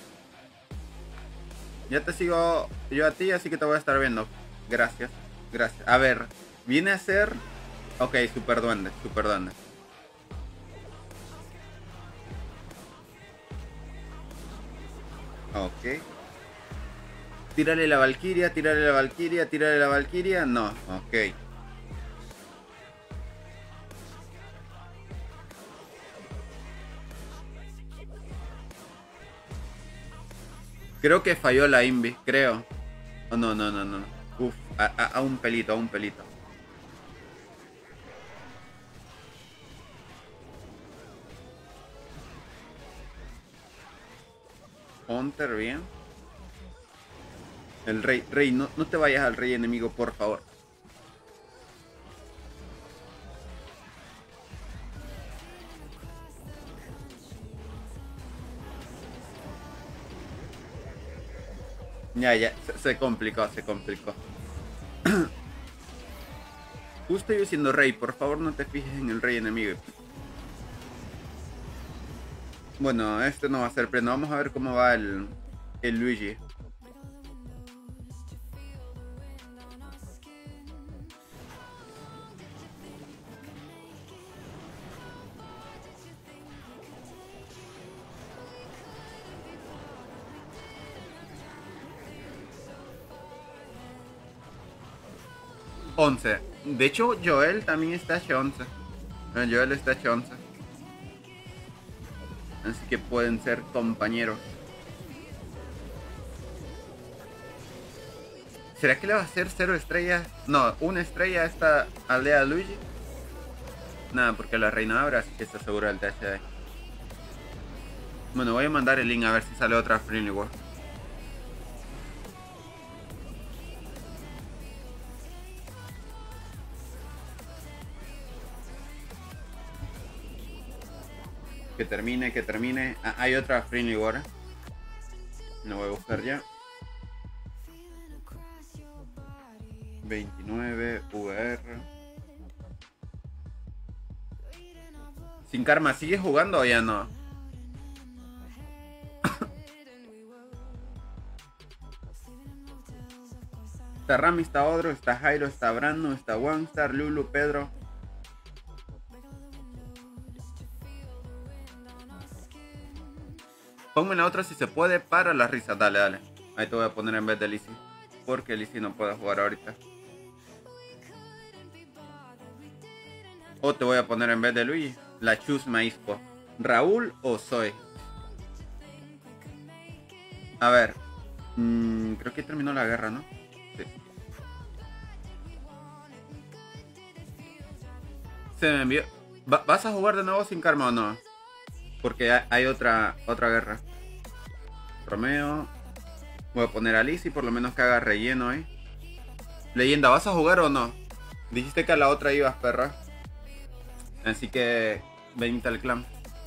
Ya te sigo yo a ti, así que te voy a estar viendo. Gracias, gracias. A ver, viene a ser... Ok, super duende. Ok. Tírale la Valkyria. No, ok. Creo que falló la Invi, creo. Oh, no. Uf, a un pelito. Hunter, bien. El rey, no te vayas al rey enemigo, por favor. Ya, se complicó. Justo yo siendo rey, por favor no te fijes en el rey enemigo. Bueno, este no va a ser pleno. Vamos a ver cómo va el Luigi. ...11... De hecho, Joel también está H11. Joel está H11. Así que pueden ser compañeros. ¿Será que le va a hacer 0 estrellas? No, 1 estrella a esta aldea de Luigi. Nada, porque la reina abre, así que está segura del THD. Bueno, voy a mandar el link a ver si sale otra Friendly War. Que termine. Ah, hay otra Friendly War. Lo voy a buscar ya. 29 VR. Sin karma, ¿sigue jugando o ya no? Está Rami, está Odro, está Jairo, está Brando, está Wangstar, Lulu, Pedro. Ponme la otra si se puede para la risa. Dale. Ahí te voy a poner en vez de Lizzie. Porque Lizzie no puede jugar ahorita. O te voy a poner en vez de Luigi. La Chus Maízco. ¿Raúl o Zoe? A ver. Creo que terminó la guerra, ¿no? Sí. Se me envió. ¿Vas a jugar de nuevo sin karma o no? Porque hay otra guerra. Romeo. Voy a poner a Lizzie, por lo menos que haga relleno, ¿eh? Leyenda, ¿vas a jugar o no? Dijiste que a la otra ibas, perra. Así que venite al clan.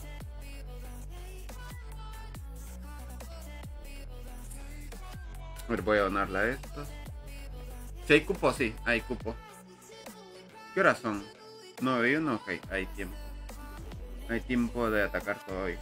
A ver, voy a donarla a estos. Si hay cupo, sí, hay cupo. ¿Qué horas son? 9 y 1, ok, hay tiempo. Hay tiempo de atacar todavía.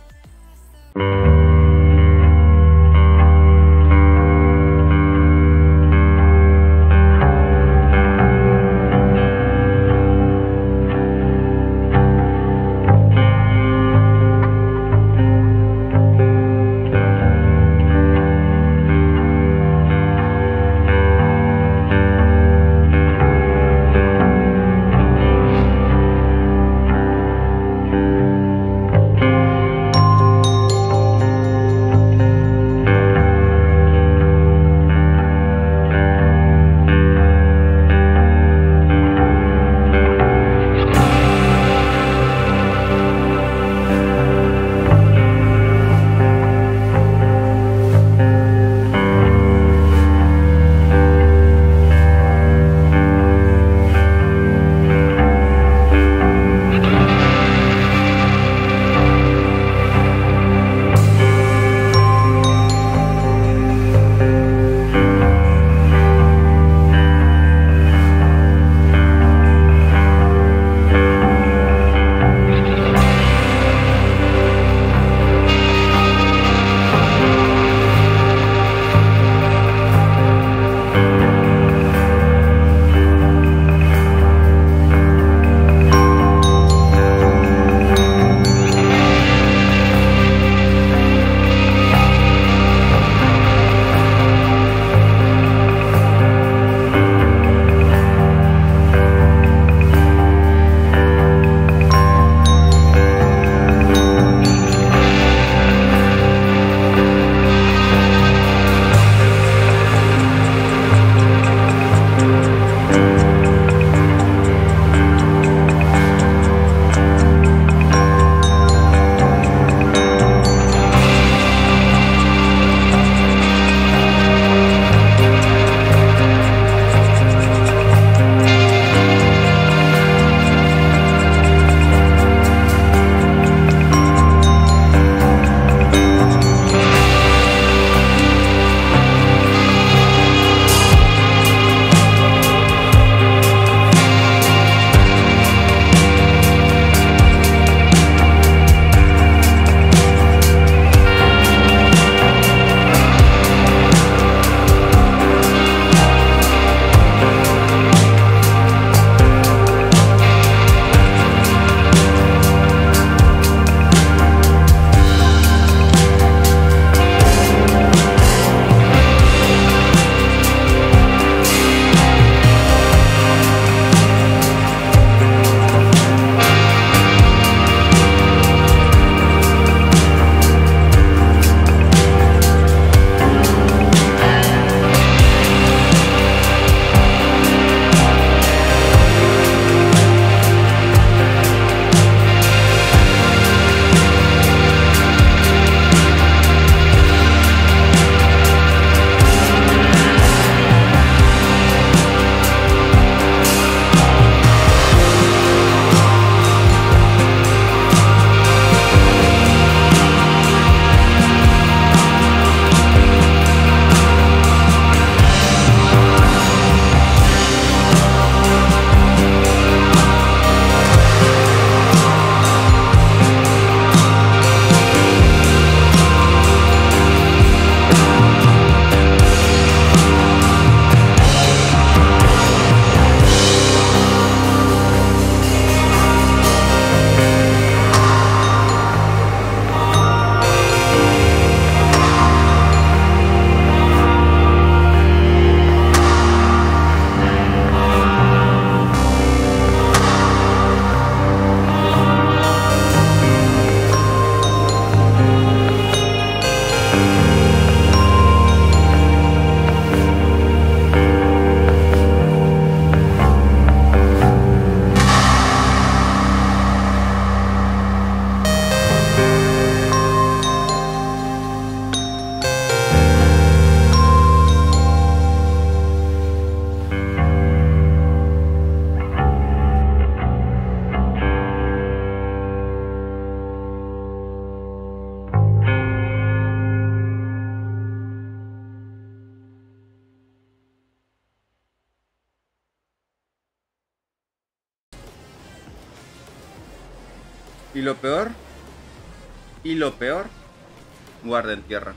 Y lo peor, y lo peor, guarda en tierra.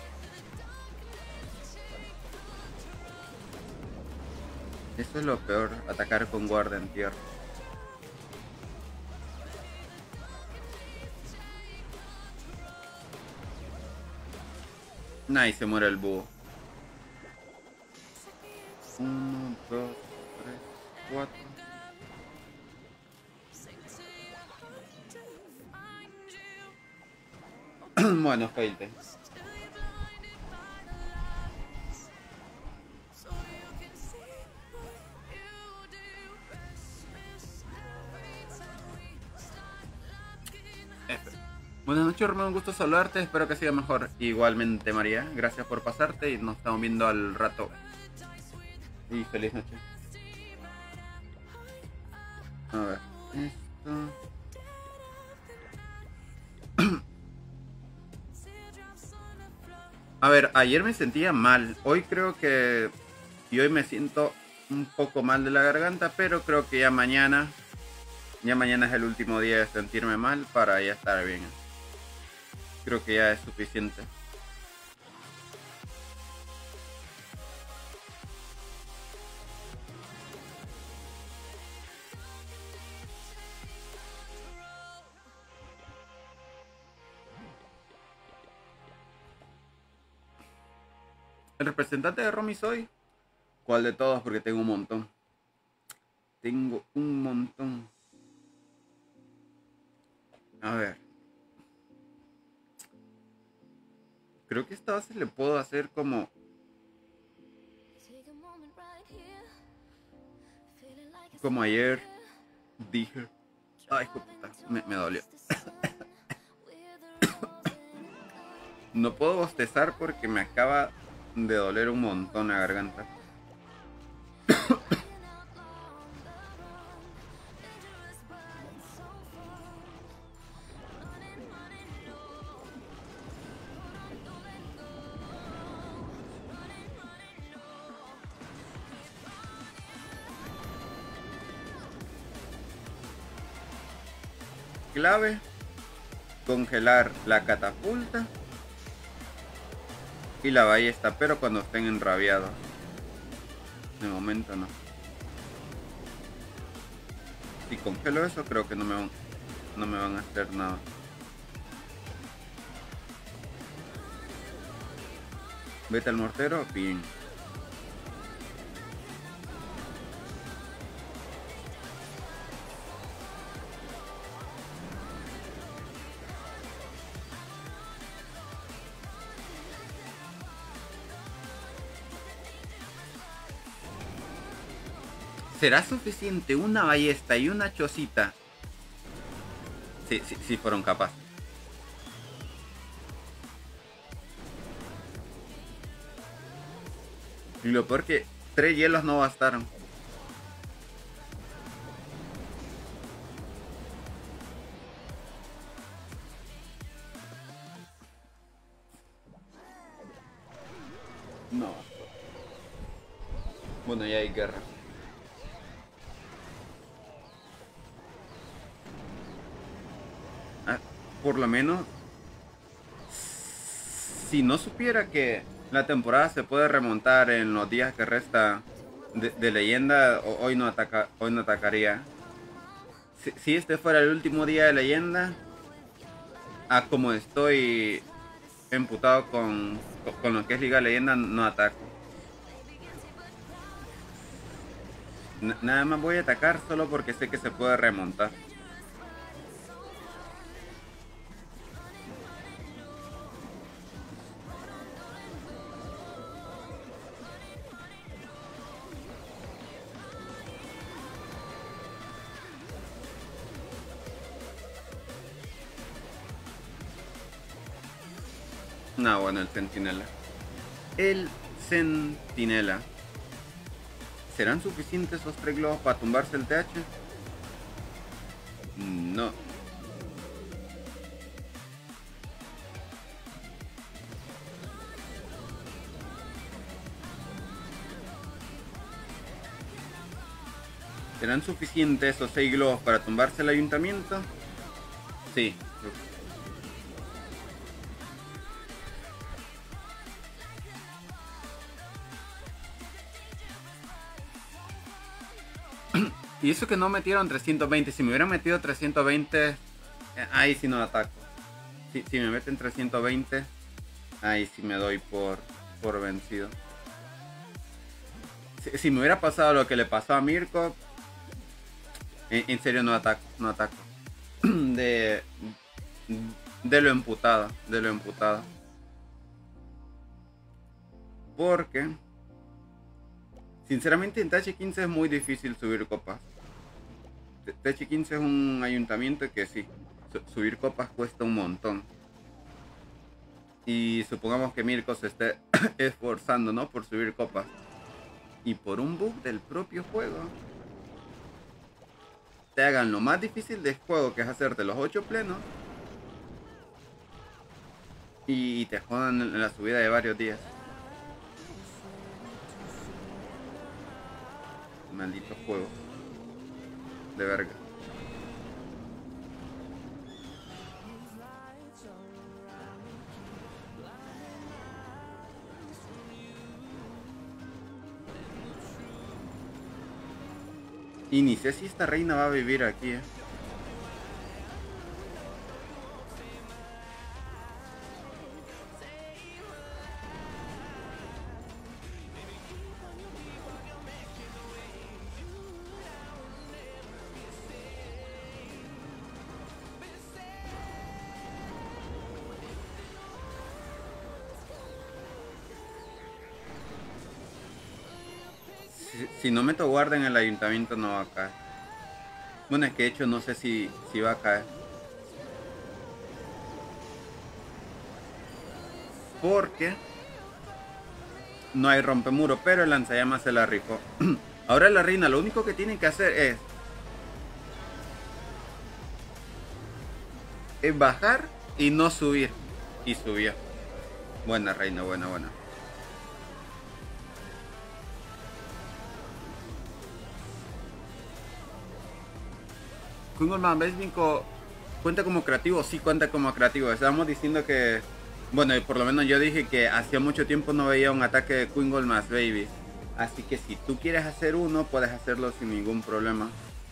Eso es lo peor, atacar con guarda en tierra. Nah, y se muere el búho. 1, 2, 3, 4. Bueno, failte. Buenas noches, hermano, un gusto saludarte, espero que siga mejor. Igualmente, María, gracias por pasarte y nos estamos viendo al rato. Y feliz noche. A ver, esto... A ver, ayer me sentía mal, hoy creo que... Y hoy me siento un poco mal de la garganta, pero creo que ya mañana es el último día de sentirme mal para ya estar bien. Creo que ya es suficiente. ¿El representante de Romy soy? ¿Cuál de todos? Porque tengo un montón. Tengo un montón. A ver. Creo que esta base le puedo hacer como... Como ayer dije. Ay, puta, me dolió. No puedo bostezar porque me acaba de doler un montón la garganta. Clave: congelar la catapulta y la ballesta, pero cuando estén enrabiados. De momento no. Si congelo eso, creo que no me van a hacer nada. Vete al mortero, bien. ¿Será suficiente una ballesta y una chocita? Sí, fueron capaces. Y lo peor que 3 hielos no bastaron. No. Bueno, ya hay guerra. Por lo menos, si no supiera que la temporada se puede remontar en los días que resta de leyenda, hoy no atacaría. Si este fuera el último día de leyenda, como estoy emputado con lo que es Liga Leyenda, no ataco. Nada más voy a atacar solo porque sé que se puede remontar. No, bueno, el centinela. El centinela. ¿Serán suficientes esos 3 globos para tumbarse el TH? No. ¿Serán suficientes esos 6 globos para tumbarse el ayuntamiento? Sí. Y eso que no metieron 320. Si me hubieran metido 320, ahí sí no ataco. Si me meten 320, ahí sí me doy por vencido. Si me hubiera pasado lo que le pasó a Mirko, en serio no ataco. No ataco. De lo emputado. De lo emputado. Porque sinceramente en TH15 es muy difícil subir copas. TH15 es un ayuntamiento que sí, subir copas cuesta un montón. Y supongamos que Mirko se esté esforzando, ¿no? Por subir copas. Y por un bug del propio juego, te hagan lo más difícil del juego, que es hacerte los 8 plenos. Y te jodan en la subida de varios días. Maldito juego. De verga. Y ni sé si esta reina va a vivir aquí, Si no meto guarda en el ayuntamiento no va a caer. Bueno, es que de hecho no sé si va a caer. Porque no hay rompemuro, pero el lanzallamas se la rifó. Ahora la reina lo único que tiene que hacer es bajar y no subir. Y subió. Buena reina, buena. Quingleman Basebinco cuenta como creativo, sí cuenta como creativo. Estábamos diciendo que, bueno, por lo menos yo dije que hacía mucho tiempo no veía un ataque de Quingle más Baby. Así que si tú quieres hacer uno, puedes hacerlo sin ningún problema.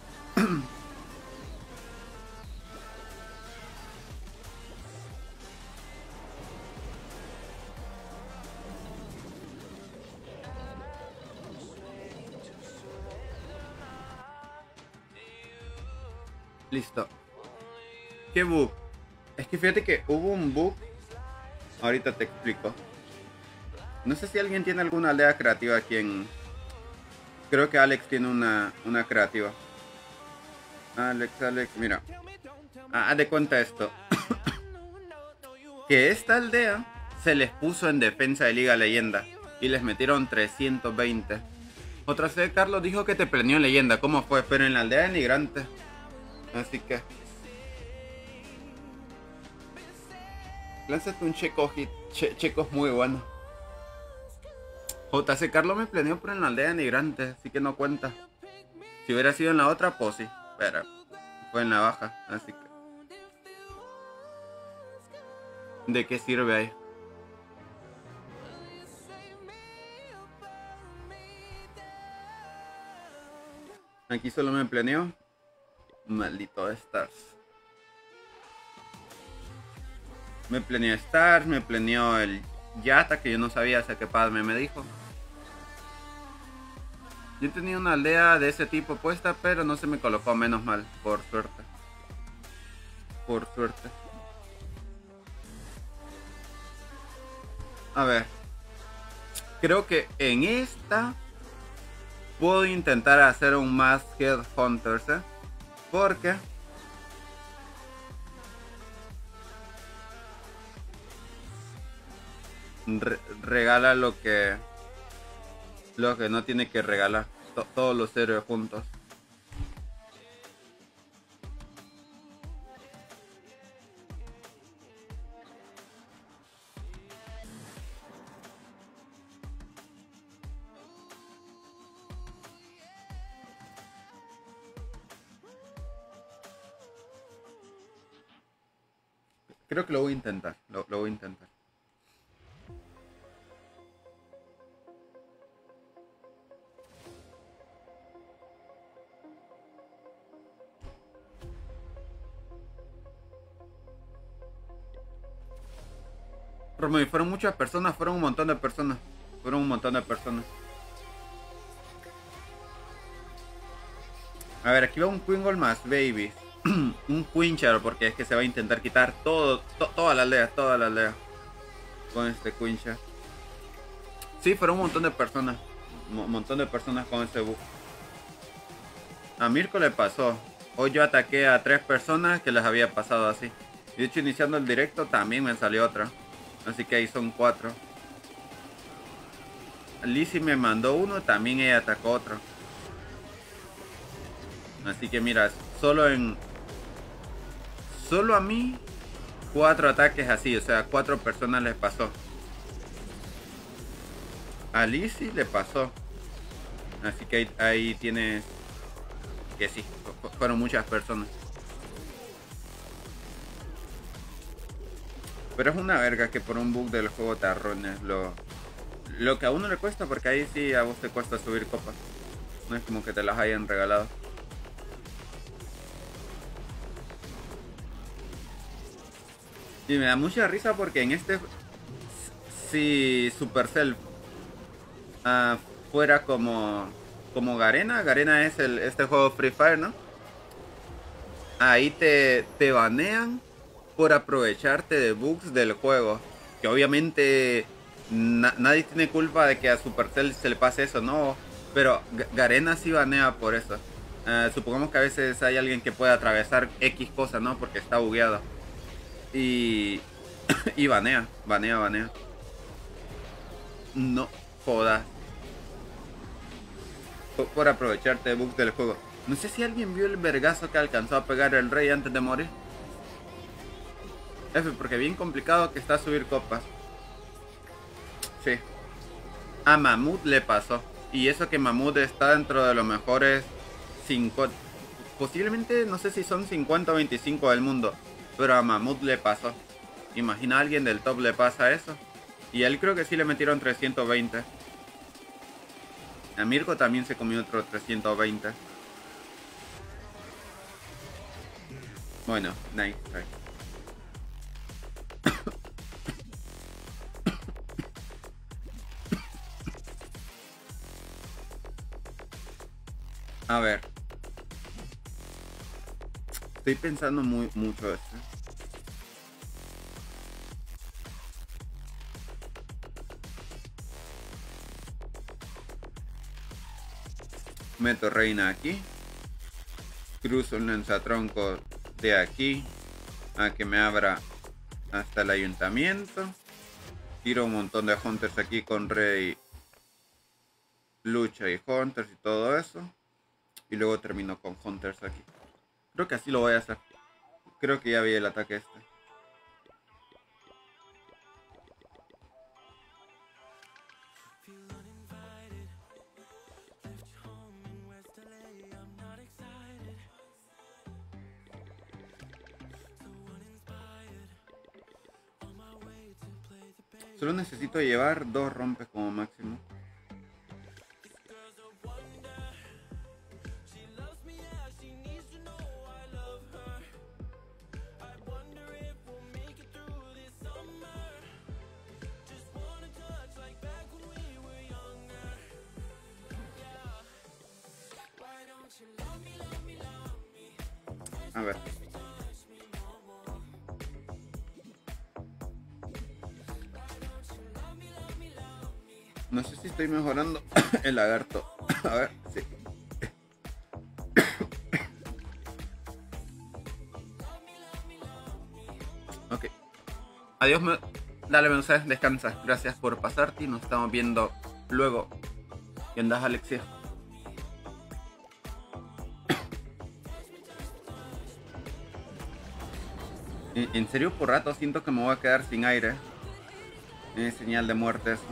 Listo. ¿Qué bug? Es que fíjate que hubo un bug. Ahorita te explico. No sé si alguien tiene alguna aldea creativa aquí en... Creo que Alex tiene una creativa. Alex, mira. Haz de cuenta esto. Que esta aldea se les puso en defensa de Liga Leyenda. Y les metieron 320. Otra vez Carlos dijo que te planeó en Leyenda. ¿Cómo fue? Pero en la aldea de Migrante. Así que... lánzate un checo hit. Checo es muy bueno. JC Carlos me planeó por en la aldea de Migrante. Así que no cuenta. Si hubiera sido en la otra, pues sí. Pero fue en la baja. Así que... ¿de qué sirve ahí? Aquí solo me planeó. Maldito Stars. Me planeó Stars, me planeó el Yata, que yo no sabía hasta que Padme me dijo. Yo tenía una aldea de ese tipo puesta, pero no se me colocó, menos mal, por suerte. Por suerte. A ver. Creo que en esta puedo intentar hacer un más Headhunters, porque regala lo que no tiene que regalar. Todos los héroes juntos. Creo que lo voy a intentar. Lo voy a intentar. Romy, fueron muchas personas, fueron un montón de personas. Fueron un montón de personas. A ver, aquí va un Quingle más Baby. Un Quinchar, porque es que se va a intentar quitar todas las leas, con este Quinchar. Sí, fueron un montón de personas. Un montón de personas con ese bug. A Mirko le pasó. Hoy yo ataqué a 3 personas que les había pasado así. Y de hecho, iniciando el directo también me salió otra. Así que ahí son 4. Lizzie me mandó uno, también ella atacó otro. Así que mira, solo a mí 4 ataques así, o sea, 4 personas les pasó. A Lizzie le pasó. Así que ahí tienes que sí, fueron muchas personas. Pero es una verga que por un bug del juego te arruines lo que a uno le cuesta, porque ahí sí a vos te cuesta subir copas. No es como que te las hayan regalado. Y me da mucha risa porque en este, si Supercell fuera como Garena es este juego Free Fire, ¿no? Ahí te banean por aprovecharte de bugs del juego. Que obviamente nadie tiene culpa de que a Supercell se le pase eso, ¿no? Pero Garena sí banea por eso. Supongamos que a veces hay alguien que puede atravesar X cosa, ¿no? Porque está bugueado. Y banea. No jodas. Por aprovecharte de bugs del juego. No sé si alguien vio el vergazo que alcanzó a pegar el rey antes de morir. F, porque bien complicado que está subir copas. Sí. A Mamut le pasó. Y eso que Mamut está dentro de los mejores 5. Posiblemente, no sé si son 50 o 25 del mundo. Pero a Mamut le pasó. Imagina a alguien del top le pasa eso. Y a él creo que sí le metieron 320. A Mirko también se comió otro 320. Bueno, nice. A ver. Estoy pensando mucho esto. Meto reina aquí. Cruzo un lanzatronco de aquí a que me abra hasta el ayuntamiento. Tiro un montón de hunters aquí con rey, lucha y hunters y todo eso. Y luego termino con hunters aquí. Creo que así lo voy a hacer. Creo que ya vi el ataque este. Solo necesito llevar 2 rompes como máximo. A ver. No sé si estoy mejorando el lagarto. A ver, sí. Ok. Adiós, dale, Medusa, descansa. Gracias por pasarte y nos estamos viendo luego. ¿Qué andas, Alexia? En serio, por rato siento que me voy a quedar sin aire. Es señal de muerte eso.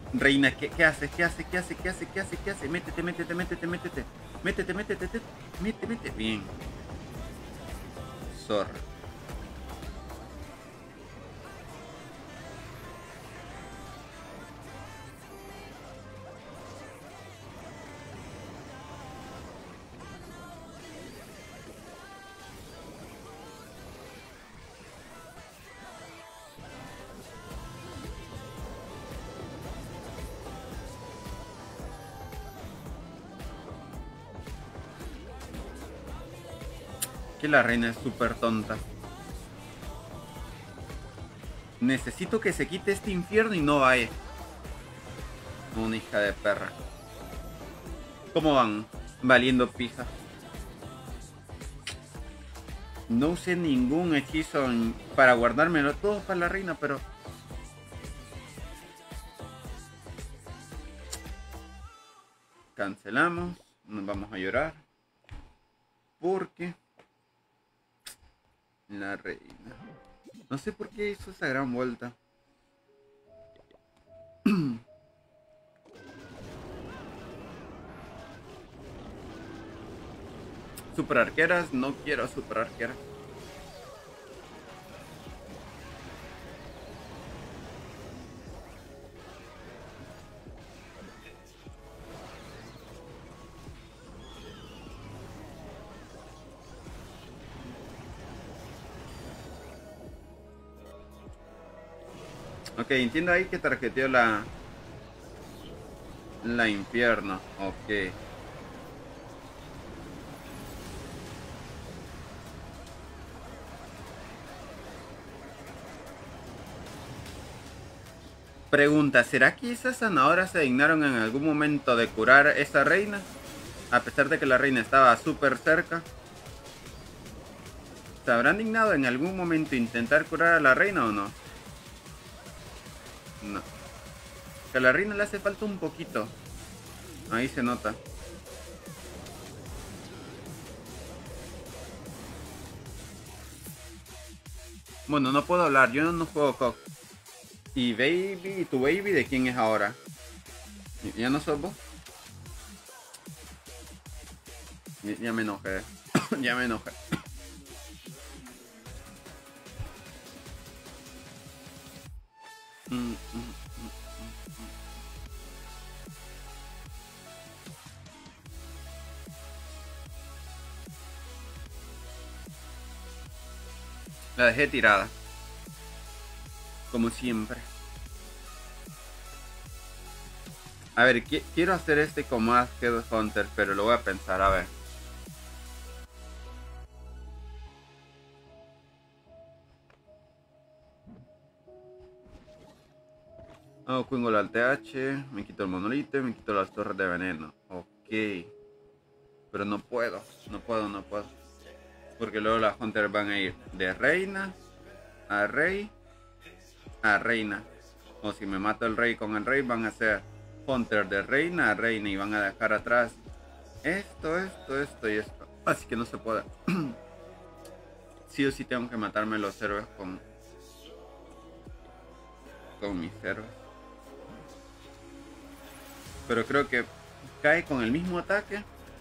Reina, ¿qué haces? ¿Qué hace? ¿Qué hace? ¿Qué hace? ¿Qué hace? ¿Qué hace? Métete, métete, métete, métete. Métete, métete, métete, métete. Bien. Zorra. Que la reina es súper tonta. Necesito que se quite este infierno y no vaya. Una hija de perra. ¿Cómo van? Valiendo pija. No usé ningún hechizo para guardármelo todo para la reina, pero... Cancelamos. Nos vamos a llorar. Porque... La reina. No sé por qué hizo esa gran vuelta. Super arqueras, no quiero super arqueras. Ok, entiendo ahí que tarjeteó la infierno. Ok. Pregunta, ¿será que esas zanahoras se dignaron en algún momento de curar a esa reina? A pesar de que la reina estaba súper cerca. ¿Se habrán dignado en algún momento intentar curar a la reina o no? No. Que a la reina le hace falta un poquito. Ahí se nota. Bueno, no puedo hablar, yo no juego COC. Y Baby, ¿y tu Baby de quién es ahora? ¿Ya no sos vos? Ya me enojé. Ya me enojé. La dejé tirada. Como siempre. A ver, quiero hacer este con más Head Hunter, pero lo voy a pensar, a ver. Hago Queen al TH, me quito el monolito y me quito las torres de veneno. Ok. Pero no puedo. Porque luego las Hunters van a ir de reina a rey a reina. O si me mato el rey con el rey, van a ser Hunter de reina a reina y van a dejar atrás esto y esto. Así que no se puede. Sí o sí tengo que matarme los héroes con mis héroes. Pero creo que cae con el mismo ataque.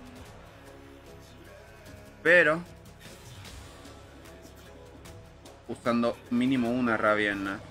Pero usando mínimo una rabia en la...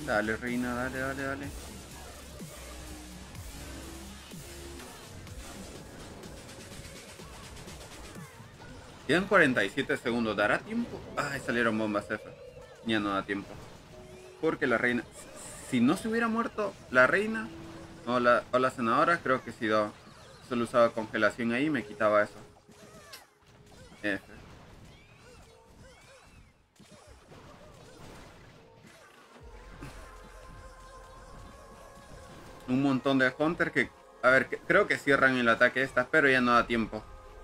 Dale, reina, dale, dale, dale. Quedan 47 segundos. ¿Dará tiempo? Ay, salieron bombas F. Ya no da tiempo. Porque la reina... Si no se hubiera muerto la reina o la senadora, creo que si solo usaba congelación ahí me quitaba eso. F. Un montón de Hunter que... A ver, creo que cierran el ataque estas, pero ya no da tiempo.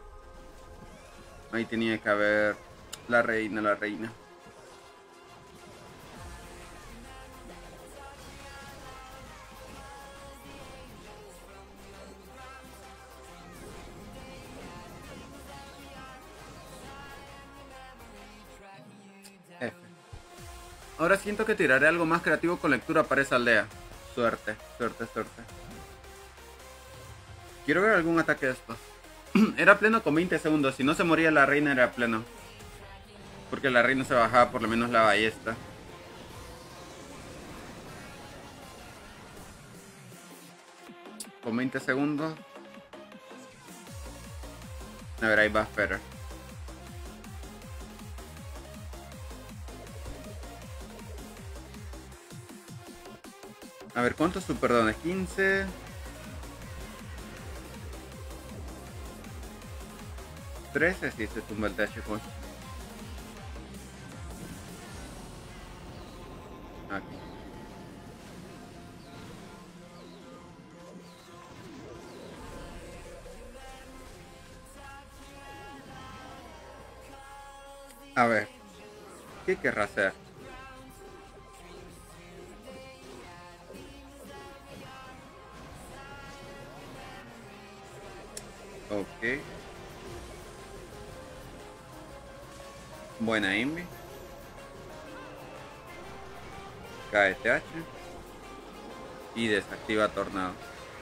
Ahí tenía que haber la reina, la reina. F. Ahora siento que tiraré algo más creativo con lectura para esa aldea. Suerte, suerte, suerte. Quiero ver algún ataque de estos. Era pleno con 20 segundos. Si no se moría la reina era pleno. Porque la reina se bajaba por lo menos la ballesta. Con 20 segundos. A ver, ahí va Fetter. A ver, ¿cuántos superdones? 15. 13, sí, se tumba el dash pues. Aquí. A ver, ¿qué querrá hacer? Ok. Buena Invi. KTH. Y desactiva Tornado.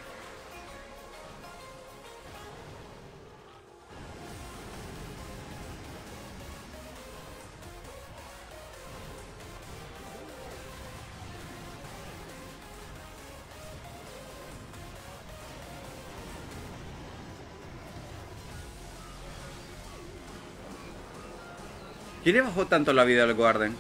¿Quién le bajó tanto la vida al Guardian?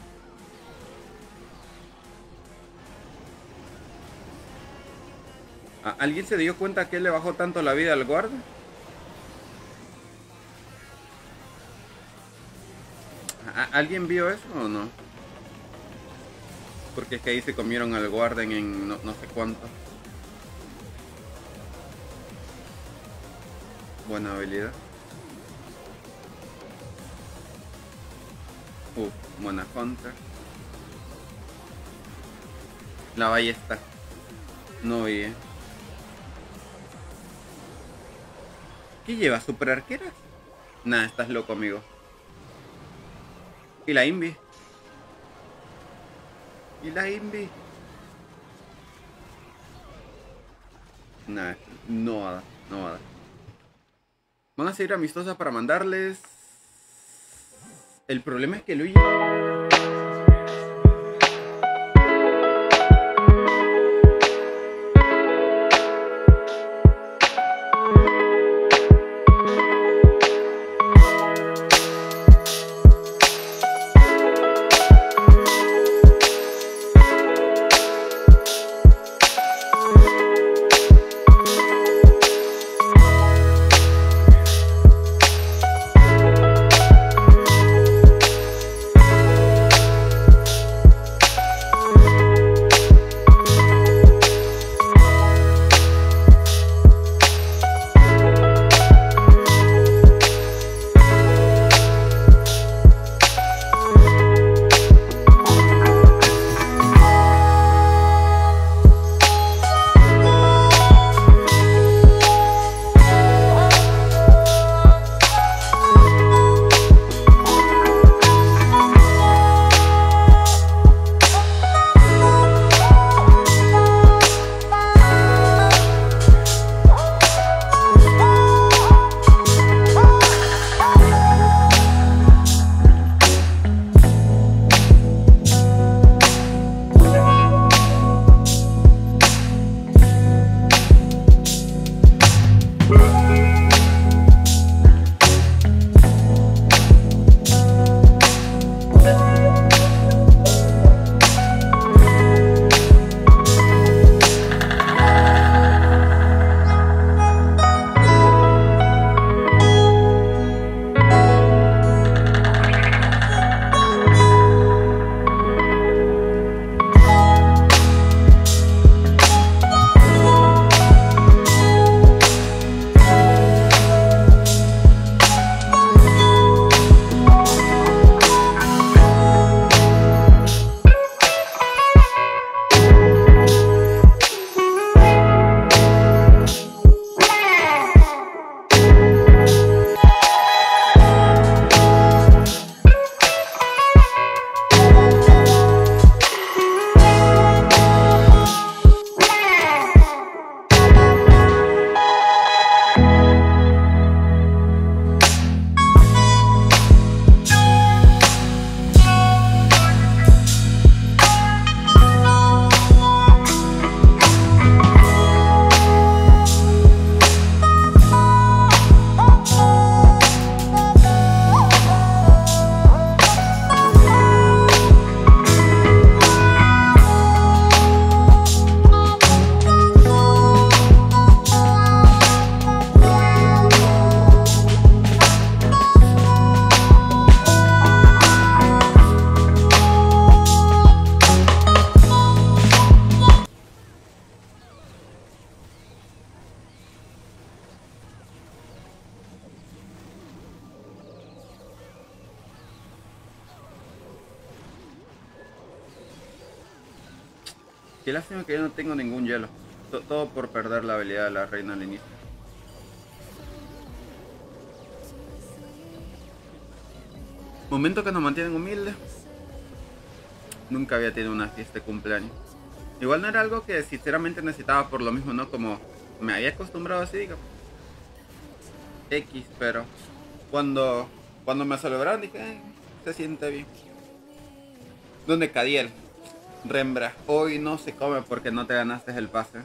¿Alguien se dio cuenta que le bajó tanto la vida al Guardian? ¿Alguien vio eso o no? Porque es que ahí se comieron al Guardian en no sé cuánto. Buena habilidad. Buena Hunter. La ballesta. No vi. ¿Qué lleva? ¿Super arqueras? Nah, estás loco, amigo. ¿Y la Invi? ¿Y la Invi? Nah, no va a dar, no va a dar. Van a seguir amistosas para mandarles. El problema es que Luigi... Qué lástima que yo no tengo ningún hielo. Todo por perder la habilidad de la reina al inicio. Momento que nos mantienen humildes. Nunca había tenido una fiesta de cumpleaños. Igual no era algo que sinceramente necesitaba por lo mismo, ¿no? Como me había acostumbrado así, digamos. X, pero cuando me celebraron dije, se siente bien. ¿Dónde Cadiel? Rembra, hoy no se come porque no te ganaste el pase.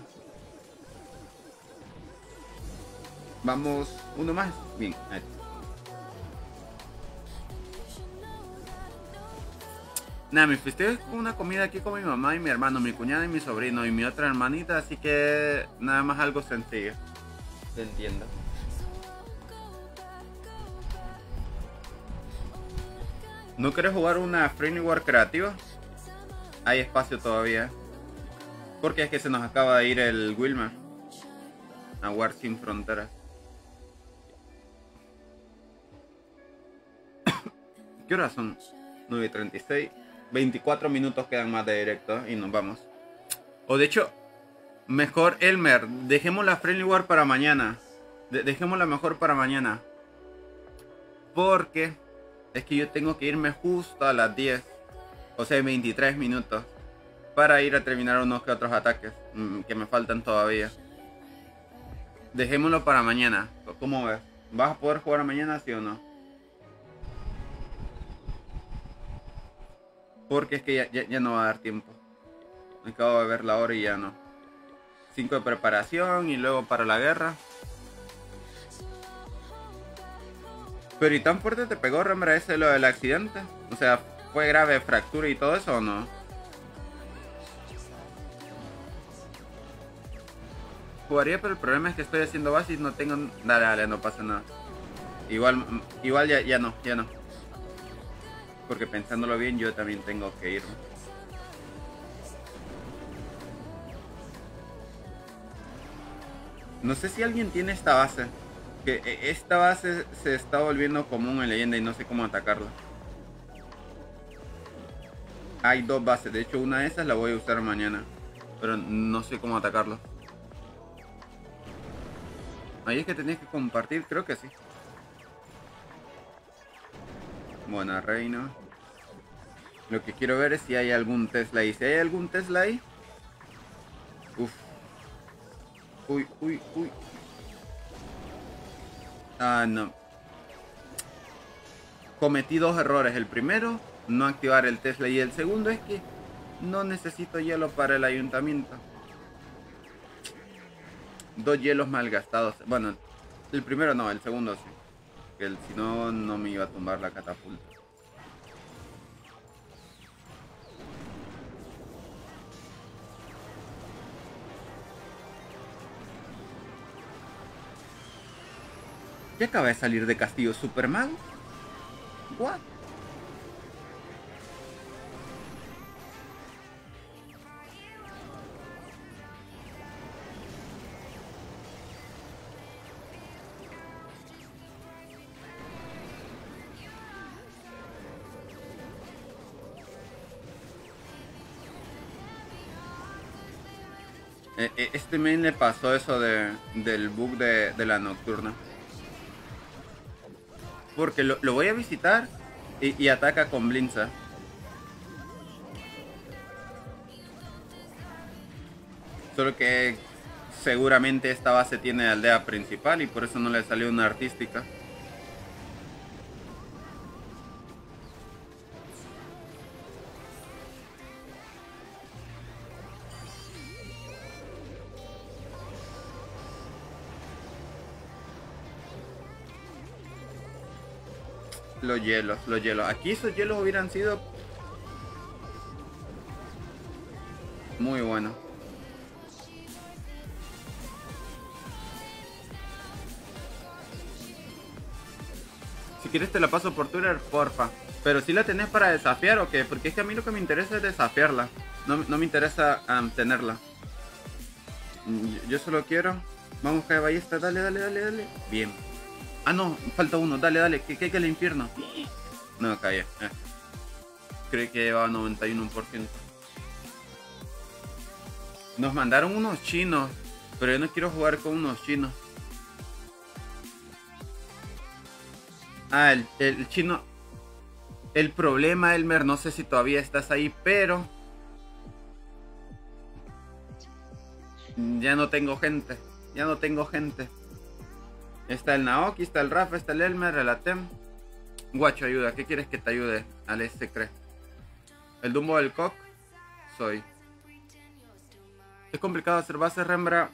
Vamos, uno más. Bien, ahí. Nada, mi festejo es una comida aquí con mi mamá y mi hermano, mi cuñada y mi sobrino y mi otra hermanita, así que nada más algo sencillo. Se entienda. ¿No quieres jugar una Friendly War creativa? Hay espacio todavía. Porque es que se nos acaba de ir el Wilmer a War Sin Fronteras. ¿Qué horas son? 9:36. 24 minutos quedan más de directo y nos vamos. O de hecho, mejor Elmer, dejemos la Friendly War para mañana. Dejémosla mejor para mañana. Porque es que yo tengo que irme justo a las 10. O sea, 23 minutos. Para ir a terminar unos que otros ataques que me faltan todavía. Dejémoslo para mañana. ¿Cómo ves? ¿Vas a poder jugar mañana, sí o no? Porque es que ya no va a dar tiempo. Acabo de ver la hora y ya no. 5 de preparación y luego para la guerra. Pero ¿y tan fuerte te pegó, Rembra, ese lo del accidente? O sea, ¿fue grave fractura y todo eso o no? Jugaría, pero el problema es que estoy haciendo base y no tengo... Dale, no pasa nada. Igual ya no. Porque pensándolo bien, yo también tengo que irme. No sé si alguien tiene esta base. Que esta base se está volviendo común en leyenda y no sé cómo atacarla. Hay dos bases. De hecho, una de esas la voy a usar mañana. Pero no sé cómo atacarla. Ahí es que tenías que compartir. Creo que sí. Buena reina. Lo que quiero ver es si hay algún Tesla ahí. Si hay algún Tesla ahí. Uf. Uy. Ah, no. Cometí dos errores. El primero, no activar el Tesla. Y el segundo es que no necesito hielo para el ayuntamiento. 2 hielos malgastados. Bueno, el primero no, el segundo sí. Que si no, no me iba a tumbar la catapulta. ¿Ya acaba de salir de Castillo Superman? ¿What? Este main le pasó eso del bug de la nocturna. Porque lo voy a visitar y ataca con Blinza. Solo que seguramente esta base tiene aldea principal y por eso no le salió una artística. Los hielos. Aquí esos hielos hubieran sido muy buenos. Si quieres te la paso por Twitter, porfa. Pero si la tenés para desafiar o qué, porque es que a mí lo que me interesa es desafiarla. No me interesa tenerla. Yo solo quiero... Vamos, cae ballesta, dale. Bien. Ah, no, falta uno, dale, que caiga el infierno. No, calla. Creo que llevaba 91%. Nos mandaron unos chinos, pero yo no quiero jugar con unos chinos. Ah, el chino. El problema, Elmer, no sé si todavía estás ahí, pero ya no tengo gente. Ya no tengo gente. Está el Naoki, está el Rafa, está el Elmer, el Atem. Guacho, ayuda. ¿Qué quieres que te ayude? Al este cree. El Dumbo del Coq. Soy. Es complicado hacer base Rembra.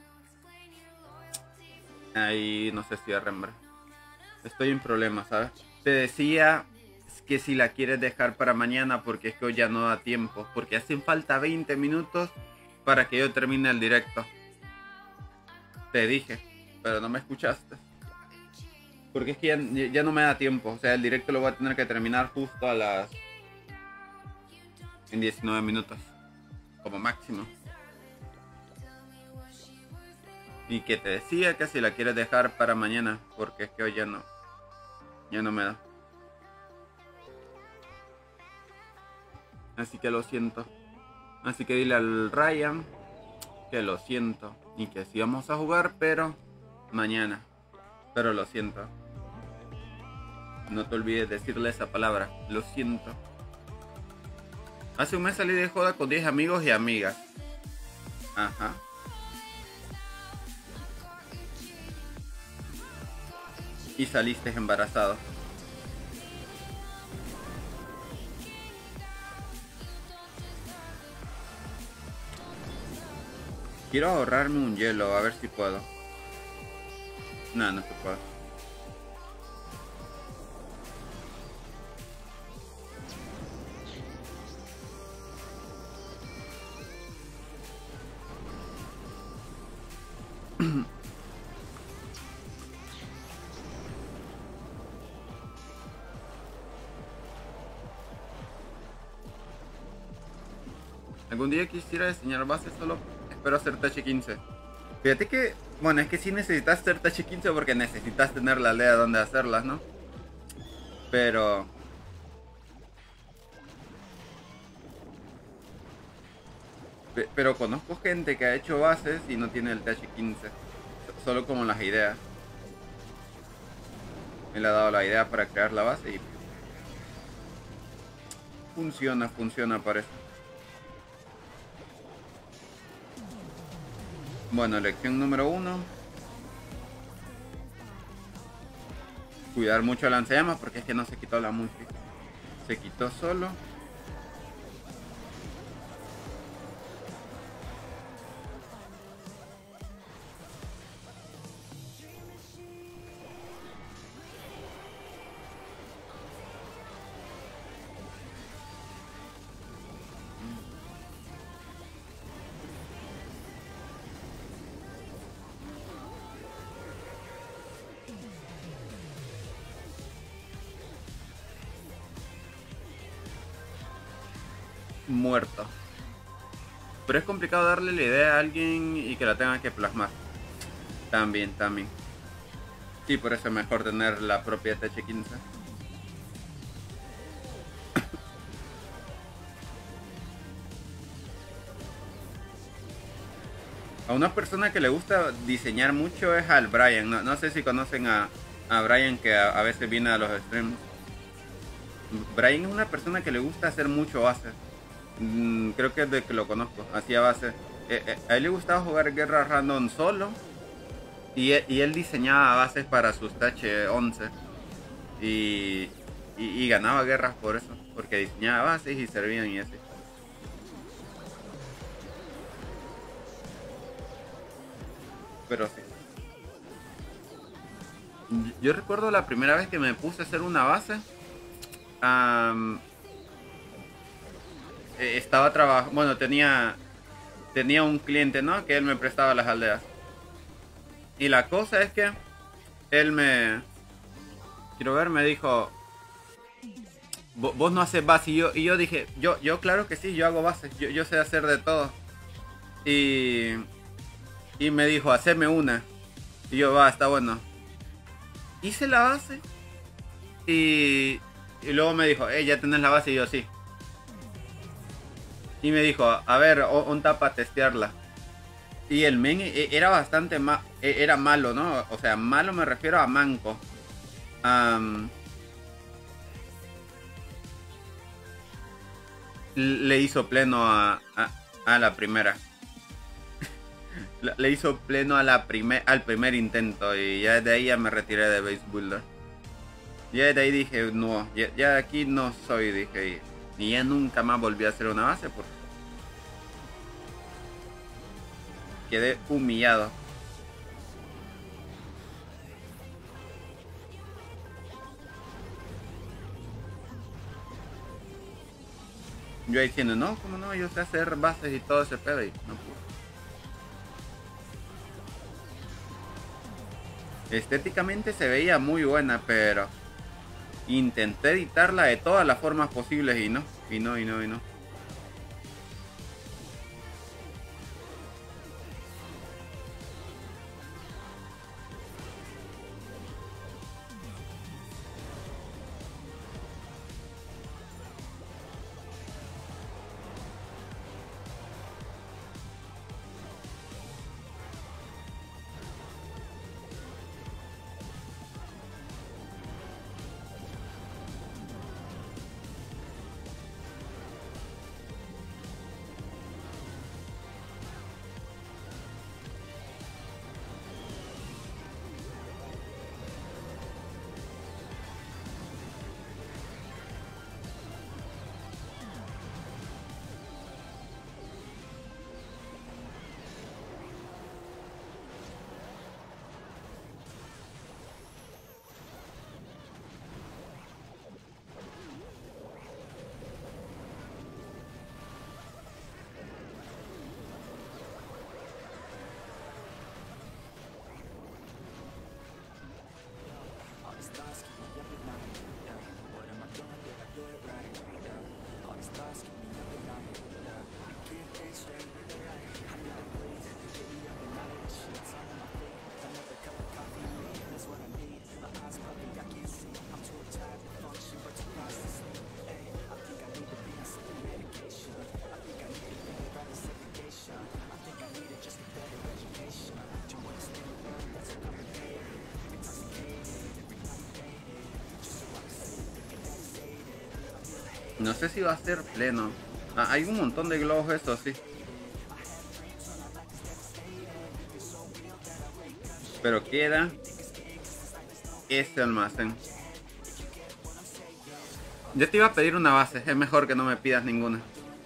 Ahí no sé si es Rembra. Estoy en problemas, ¿sabes? Te decía que si la quieres dejar para mañana porque es que hoy ya no da tiempo. Porque hacen falta 20 minutos para que yo termine el directo. Te dije, pero no me escuchaste. Porque es que ya no me da tiempo. O sea, el directo lo voy a tener que terminar justo a las... en 19 minutos. Como máximo. Y que te decía que si la quieres dejar para mañana. Porque es que hoy ya no. Ya no me da. Así que lo siento. Así que dile al Ryan que lo siento. Y que sí vamos a jugar, pero mañana. Pero lo siento. No te olvides decirle esa palabra. Lo siento. Hace un mes salí de joda con 10 amigos y amigas. Ajá. Y saliste embarazado. Quiero ahorrarme un hielo, a ver si puedo. No, no se puede. Algún día quisiera diseñar bases, solo espero hacer TH15. Fíjate que, bueno, es que sí necesitas hacer TH15 porque necesitas tener la aldea donde hacerlas, ¿no? Pero conozco gente que ha hecho bases y no tiene el TH15. Solo como las ideas. Me le ha dado la idea para crear la base y funciona parece. Bueno, lección número 1. Cuidar mucho el lanzallamas porque es que no se quitó la multi. Se quitó solo. Muerto. Pero es complicado darle la idea a alguien y que la tenga que plasmar. También. Sí, por eso es mejor tener la propia TH15. A una persona que le gusta diseñar mucho es al Brian. No sé si conocen a Brian, que a veces viene a los streams. Brian es una persona que le gusta hacer mucho base. Creo que es de que lo conozco, hacía base. A él le gustaba jugar guerra random solo. Y él diseñaba bases para sus TH11. Y ganaba guerras por eso. Porque diseñaba bases y servían y así. Pero sí. Yo recuerdo la primera vez que me puse a hacer una base. Estaba trabajando, bueno, tenía un cliente, ¿no? Que él me prestaba las aldeas. Y la cosa es que él me dijo, vos no haces base. Y yo dije, yo claro que sí, yo hago bases, yo sé hacer de todo. Y me dijo, haceme una. Y yo, va, está bueno. Hice la base. Y luego me dijo, ya tenés la base. Y yo, sí. Y me dijo, a ver, un tapa a testearla. Y el men era bastante era malo, ¿no? O sea, malo me refiero a manco. Le hizo pleno a la primera. Le hizo pleno a al primer intento y ya de ahí ya me retiré de Base Builder. Ya de ahí dije, no, ya aquí no soy, dije. Y ya nunca más volví a hacer una base porque quedé humillado. Yo ahí diciendo, no, ¿cómo no? Yo sé hacer bases y todo ese pedo y no pude. Estéticamente se veía muy buena, pero intenté editarla de todas las formas posibles y no. No sé si va a ser pleno. Hay un montón de globos, eso sí. Pero queda ese almacén. Yo te iba a pedir una base. Es mejor que no me pidas ninguna.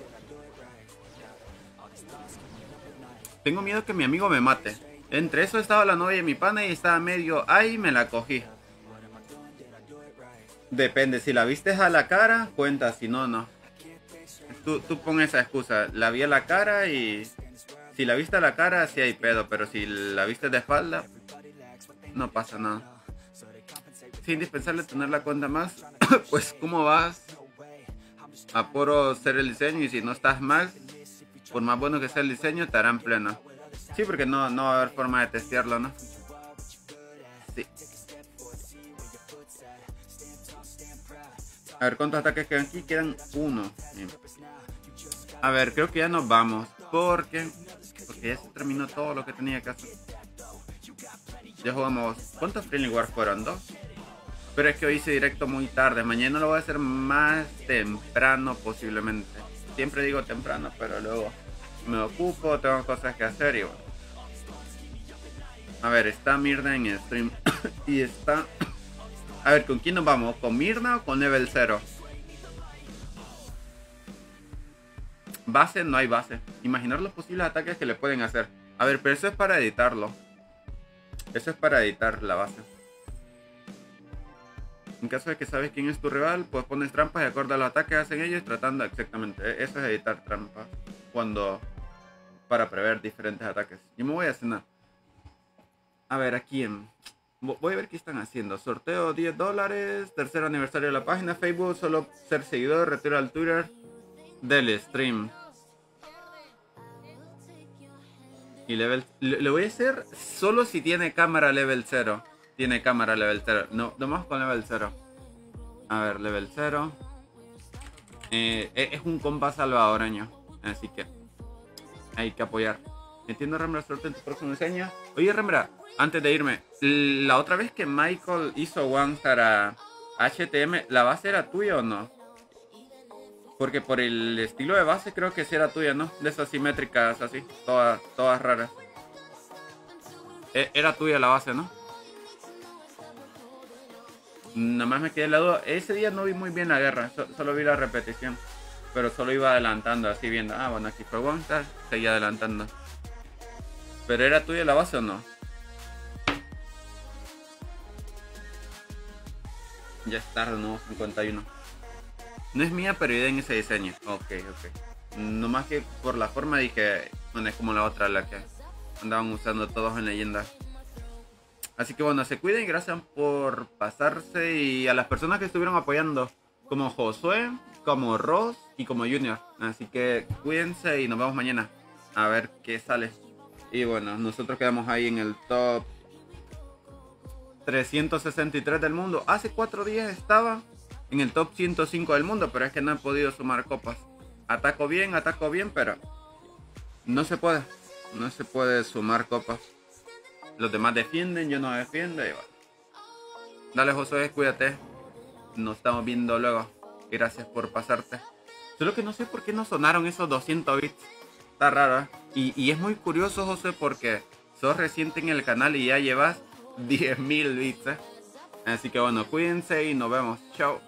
Tengo miedo que mi amigo me mate. Entre eso estaba la novia de mi pana y estaba medio ahí, me la cogí. Depende, si la viste a la cara, cuenta, si no, no. Tú pon esa excusa. La vi a la cara y... Si la viste a la cara, sí hay pedo. Pero si la viste de espalda, no pasa nada. Es indispensable tener la cuenta más. Pues, ¿cómo vas? A puro ser el diseño. Y si no estás mal, por más bueno que sea el diseño, te harán pleno. Sí, porque no va a haber forma de testearlo, ¿no? Sí. A ver, ¿cuántos ataques quedan aquí? Quedan uno. Bien. A ver, creo que ya nos vamos. Porque ya se terminó todo lo que tenía que hacer. Ya jugamos... ¿Cuántos Friendly Wars fueron? ¿2? Pero es que hoy hice directo muy tarde. Mañana lo voy a hacer más temprano posiblemente. Siempre digo temprano, pero luego me ocupo, tengo cosas que hacer y bueno. A ver, está Mirna en stream. Y está... A ver, ¿con quién nos vamos? ¿Con Mirna o con Level 0? Base, no hay base. Imaginar los posibles ataques que le pueden hacer. A ver, pero eso es para editarlo. Eso es para editar la base. En caso de que sabes quién es tu rival, pues pones trampas y acorde a los ataques que hacen ellos tratando exactamente. Eso es editar trampas. Para prever diferentes ataques. Y me voy a cenar. A ver, aquí voy a ver qué están haciendo. Sorteo $10. Tercer aniversario de la página. Facebook, solo ser seguidor. Retiro al Twitter del stream. Y level... Le voy a hacer solo si tiene cámara level 0. Tiene cámara level 0. No, vamos con level 0. A ver, level 0. Es un compa salvadoreño. Así que hay que apoyar. Entiendo, Rembra, suerte en tu próximo diseño. Oye, Rembra, antes de irme, la otra vez que Michael hizo one para HTM, ¿la base era tuya o no? Porque por el estilo de base creo que sí era tuya, ¿no? De esas simétricas así, todas raras. Era tuya la base, ¿no? Nada más me quedé la duda. Ese día no vi muy bien la guerra, solo vi la repetición. Pero solo iba adelantando, así viendo. Ah, bueno, aquí fue one, seguía adelantando. ¿Pero era tuya la base o no? Ya es tarde, no, 51. No es mía, pero idea en ese diseño. Ok. Nomás que por la forma dije, bueno, es como la otra, la que andaban usando todos en leyenda. Así que bueno, se cuiden, gracias por pasarse. Y a las personas que estuvieron apoyando, como Josué, como Ross y como Junior. Así que cuídense y nos vemos mañana. A ver qué sale. Y bueno, nosotros quedamos ahí en el top 363 del mundo. Hace 4 días estaba en el top 105 del mundo, pero es que no he podido sumar copas. Ataco bien, pero no se puede. No se puede sumar copas. Los demás defienden, yo no defiendo y bueno. Dale, Josué, cuídate. Nos estamos viendo luego. Gracias por pasarte. Solo que no sé por qué no sonaron esos 200 bits. Está raro, ¿eh? Y es muy curioso, José, porque sos reciente en el canal y ya llevas 10.000 bits, ¿eh? Así que bueno, cuídense y nos vemos. Chao.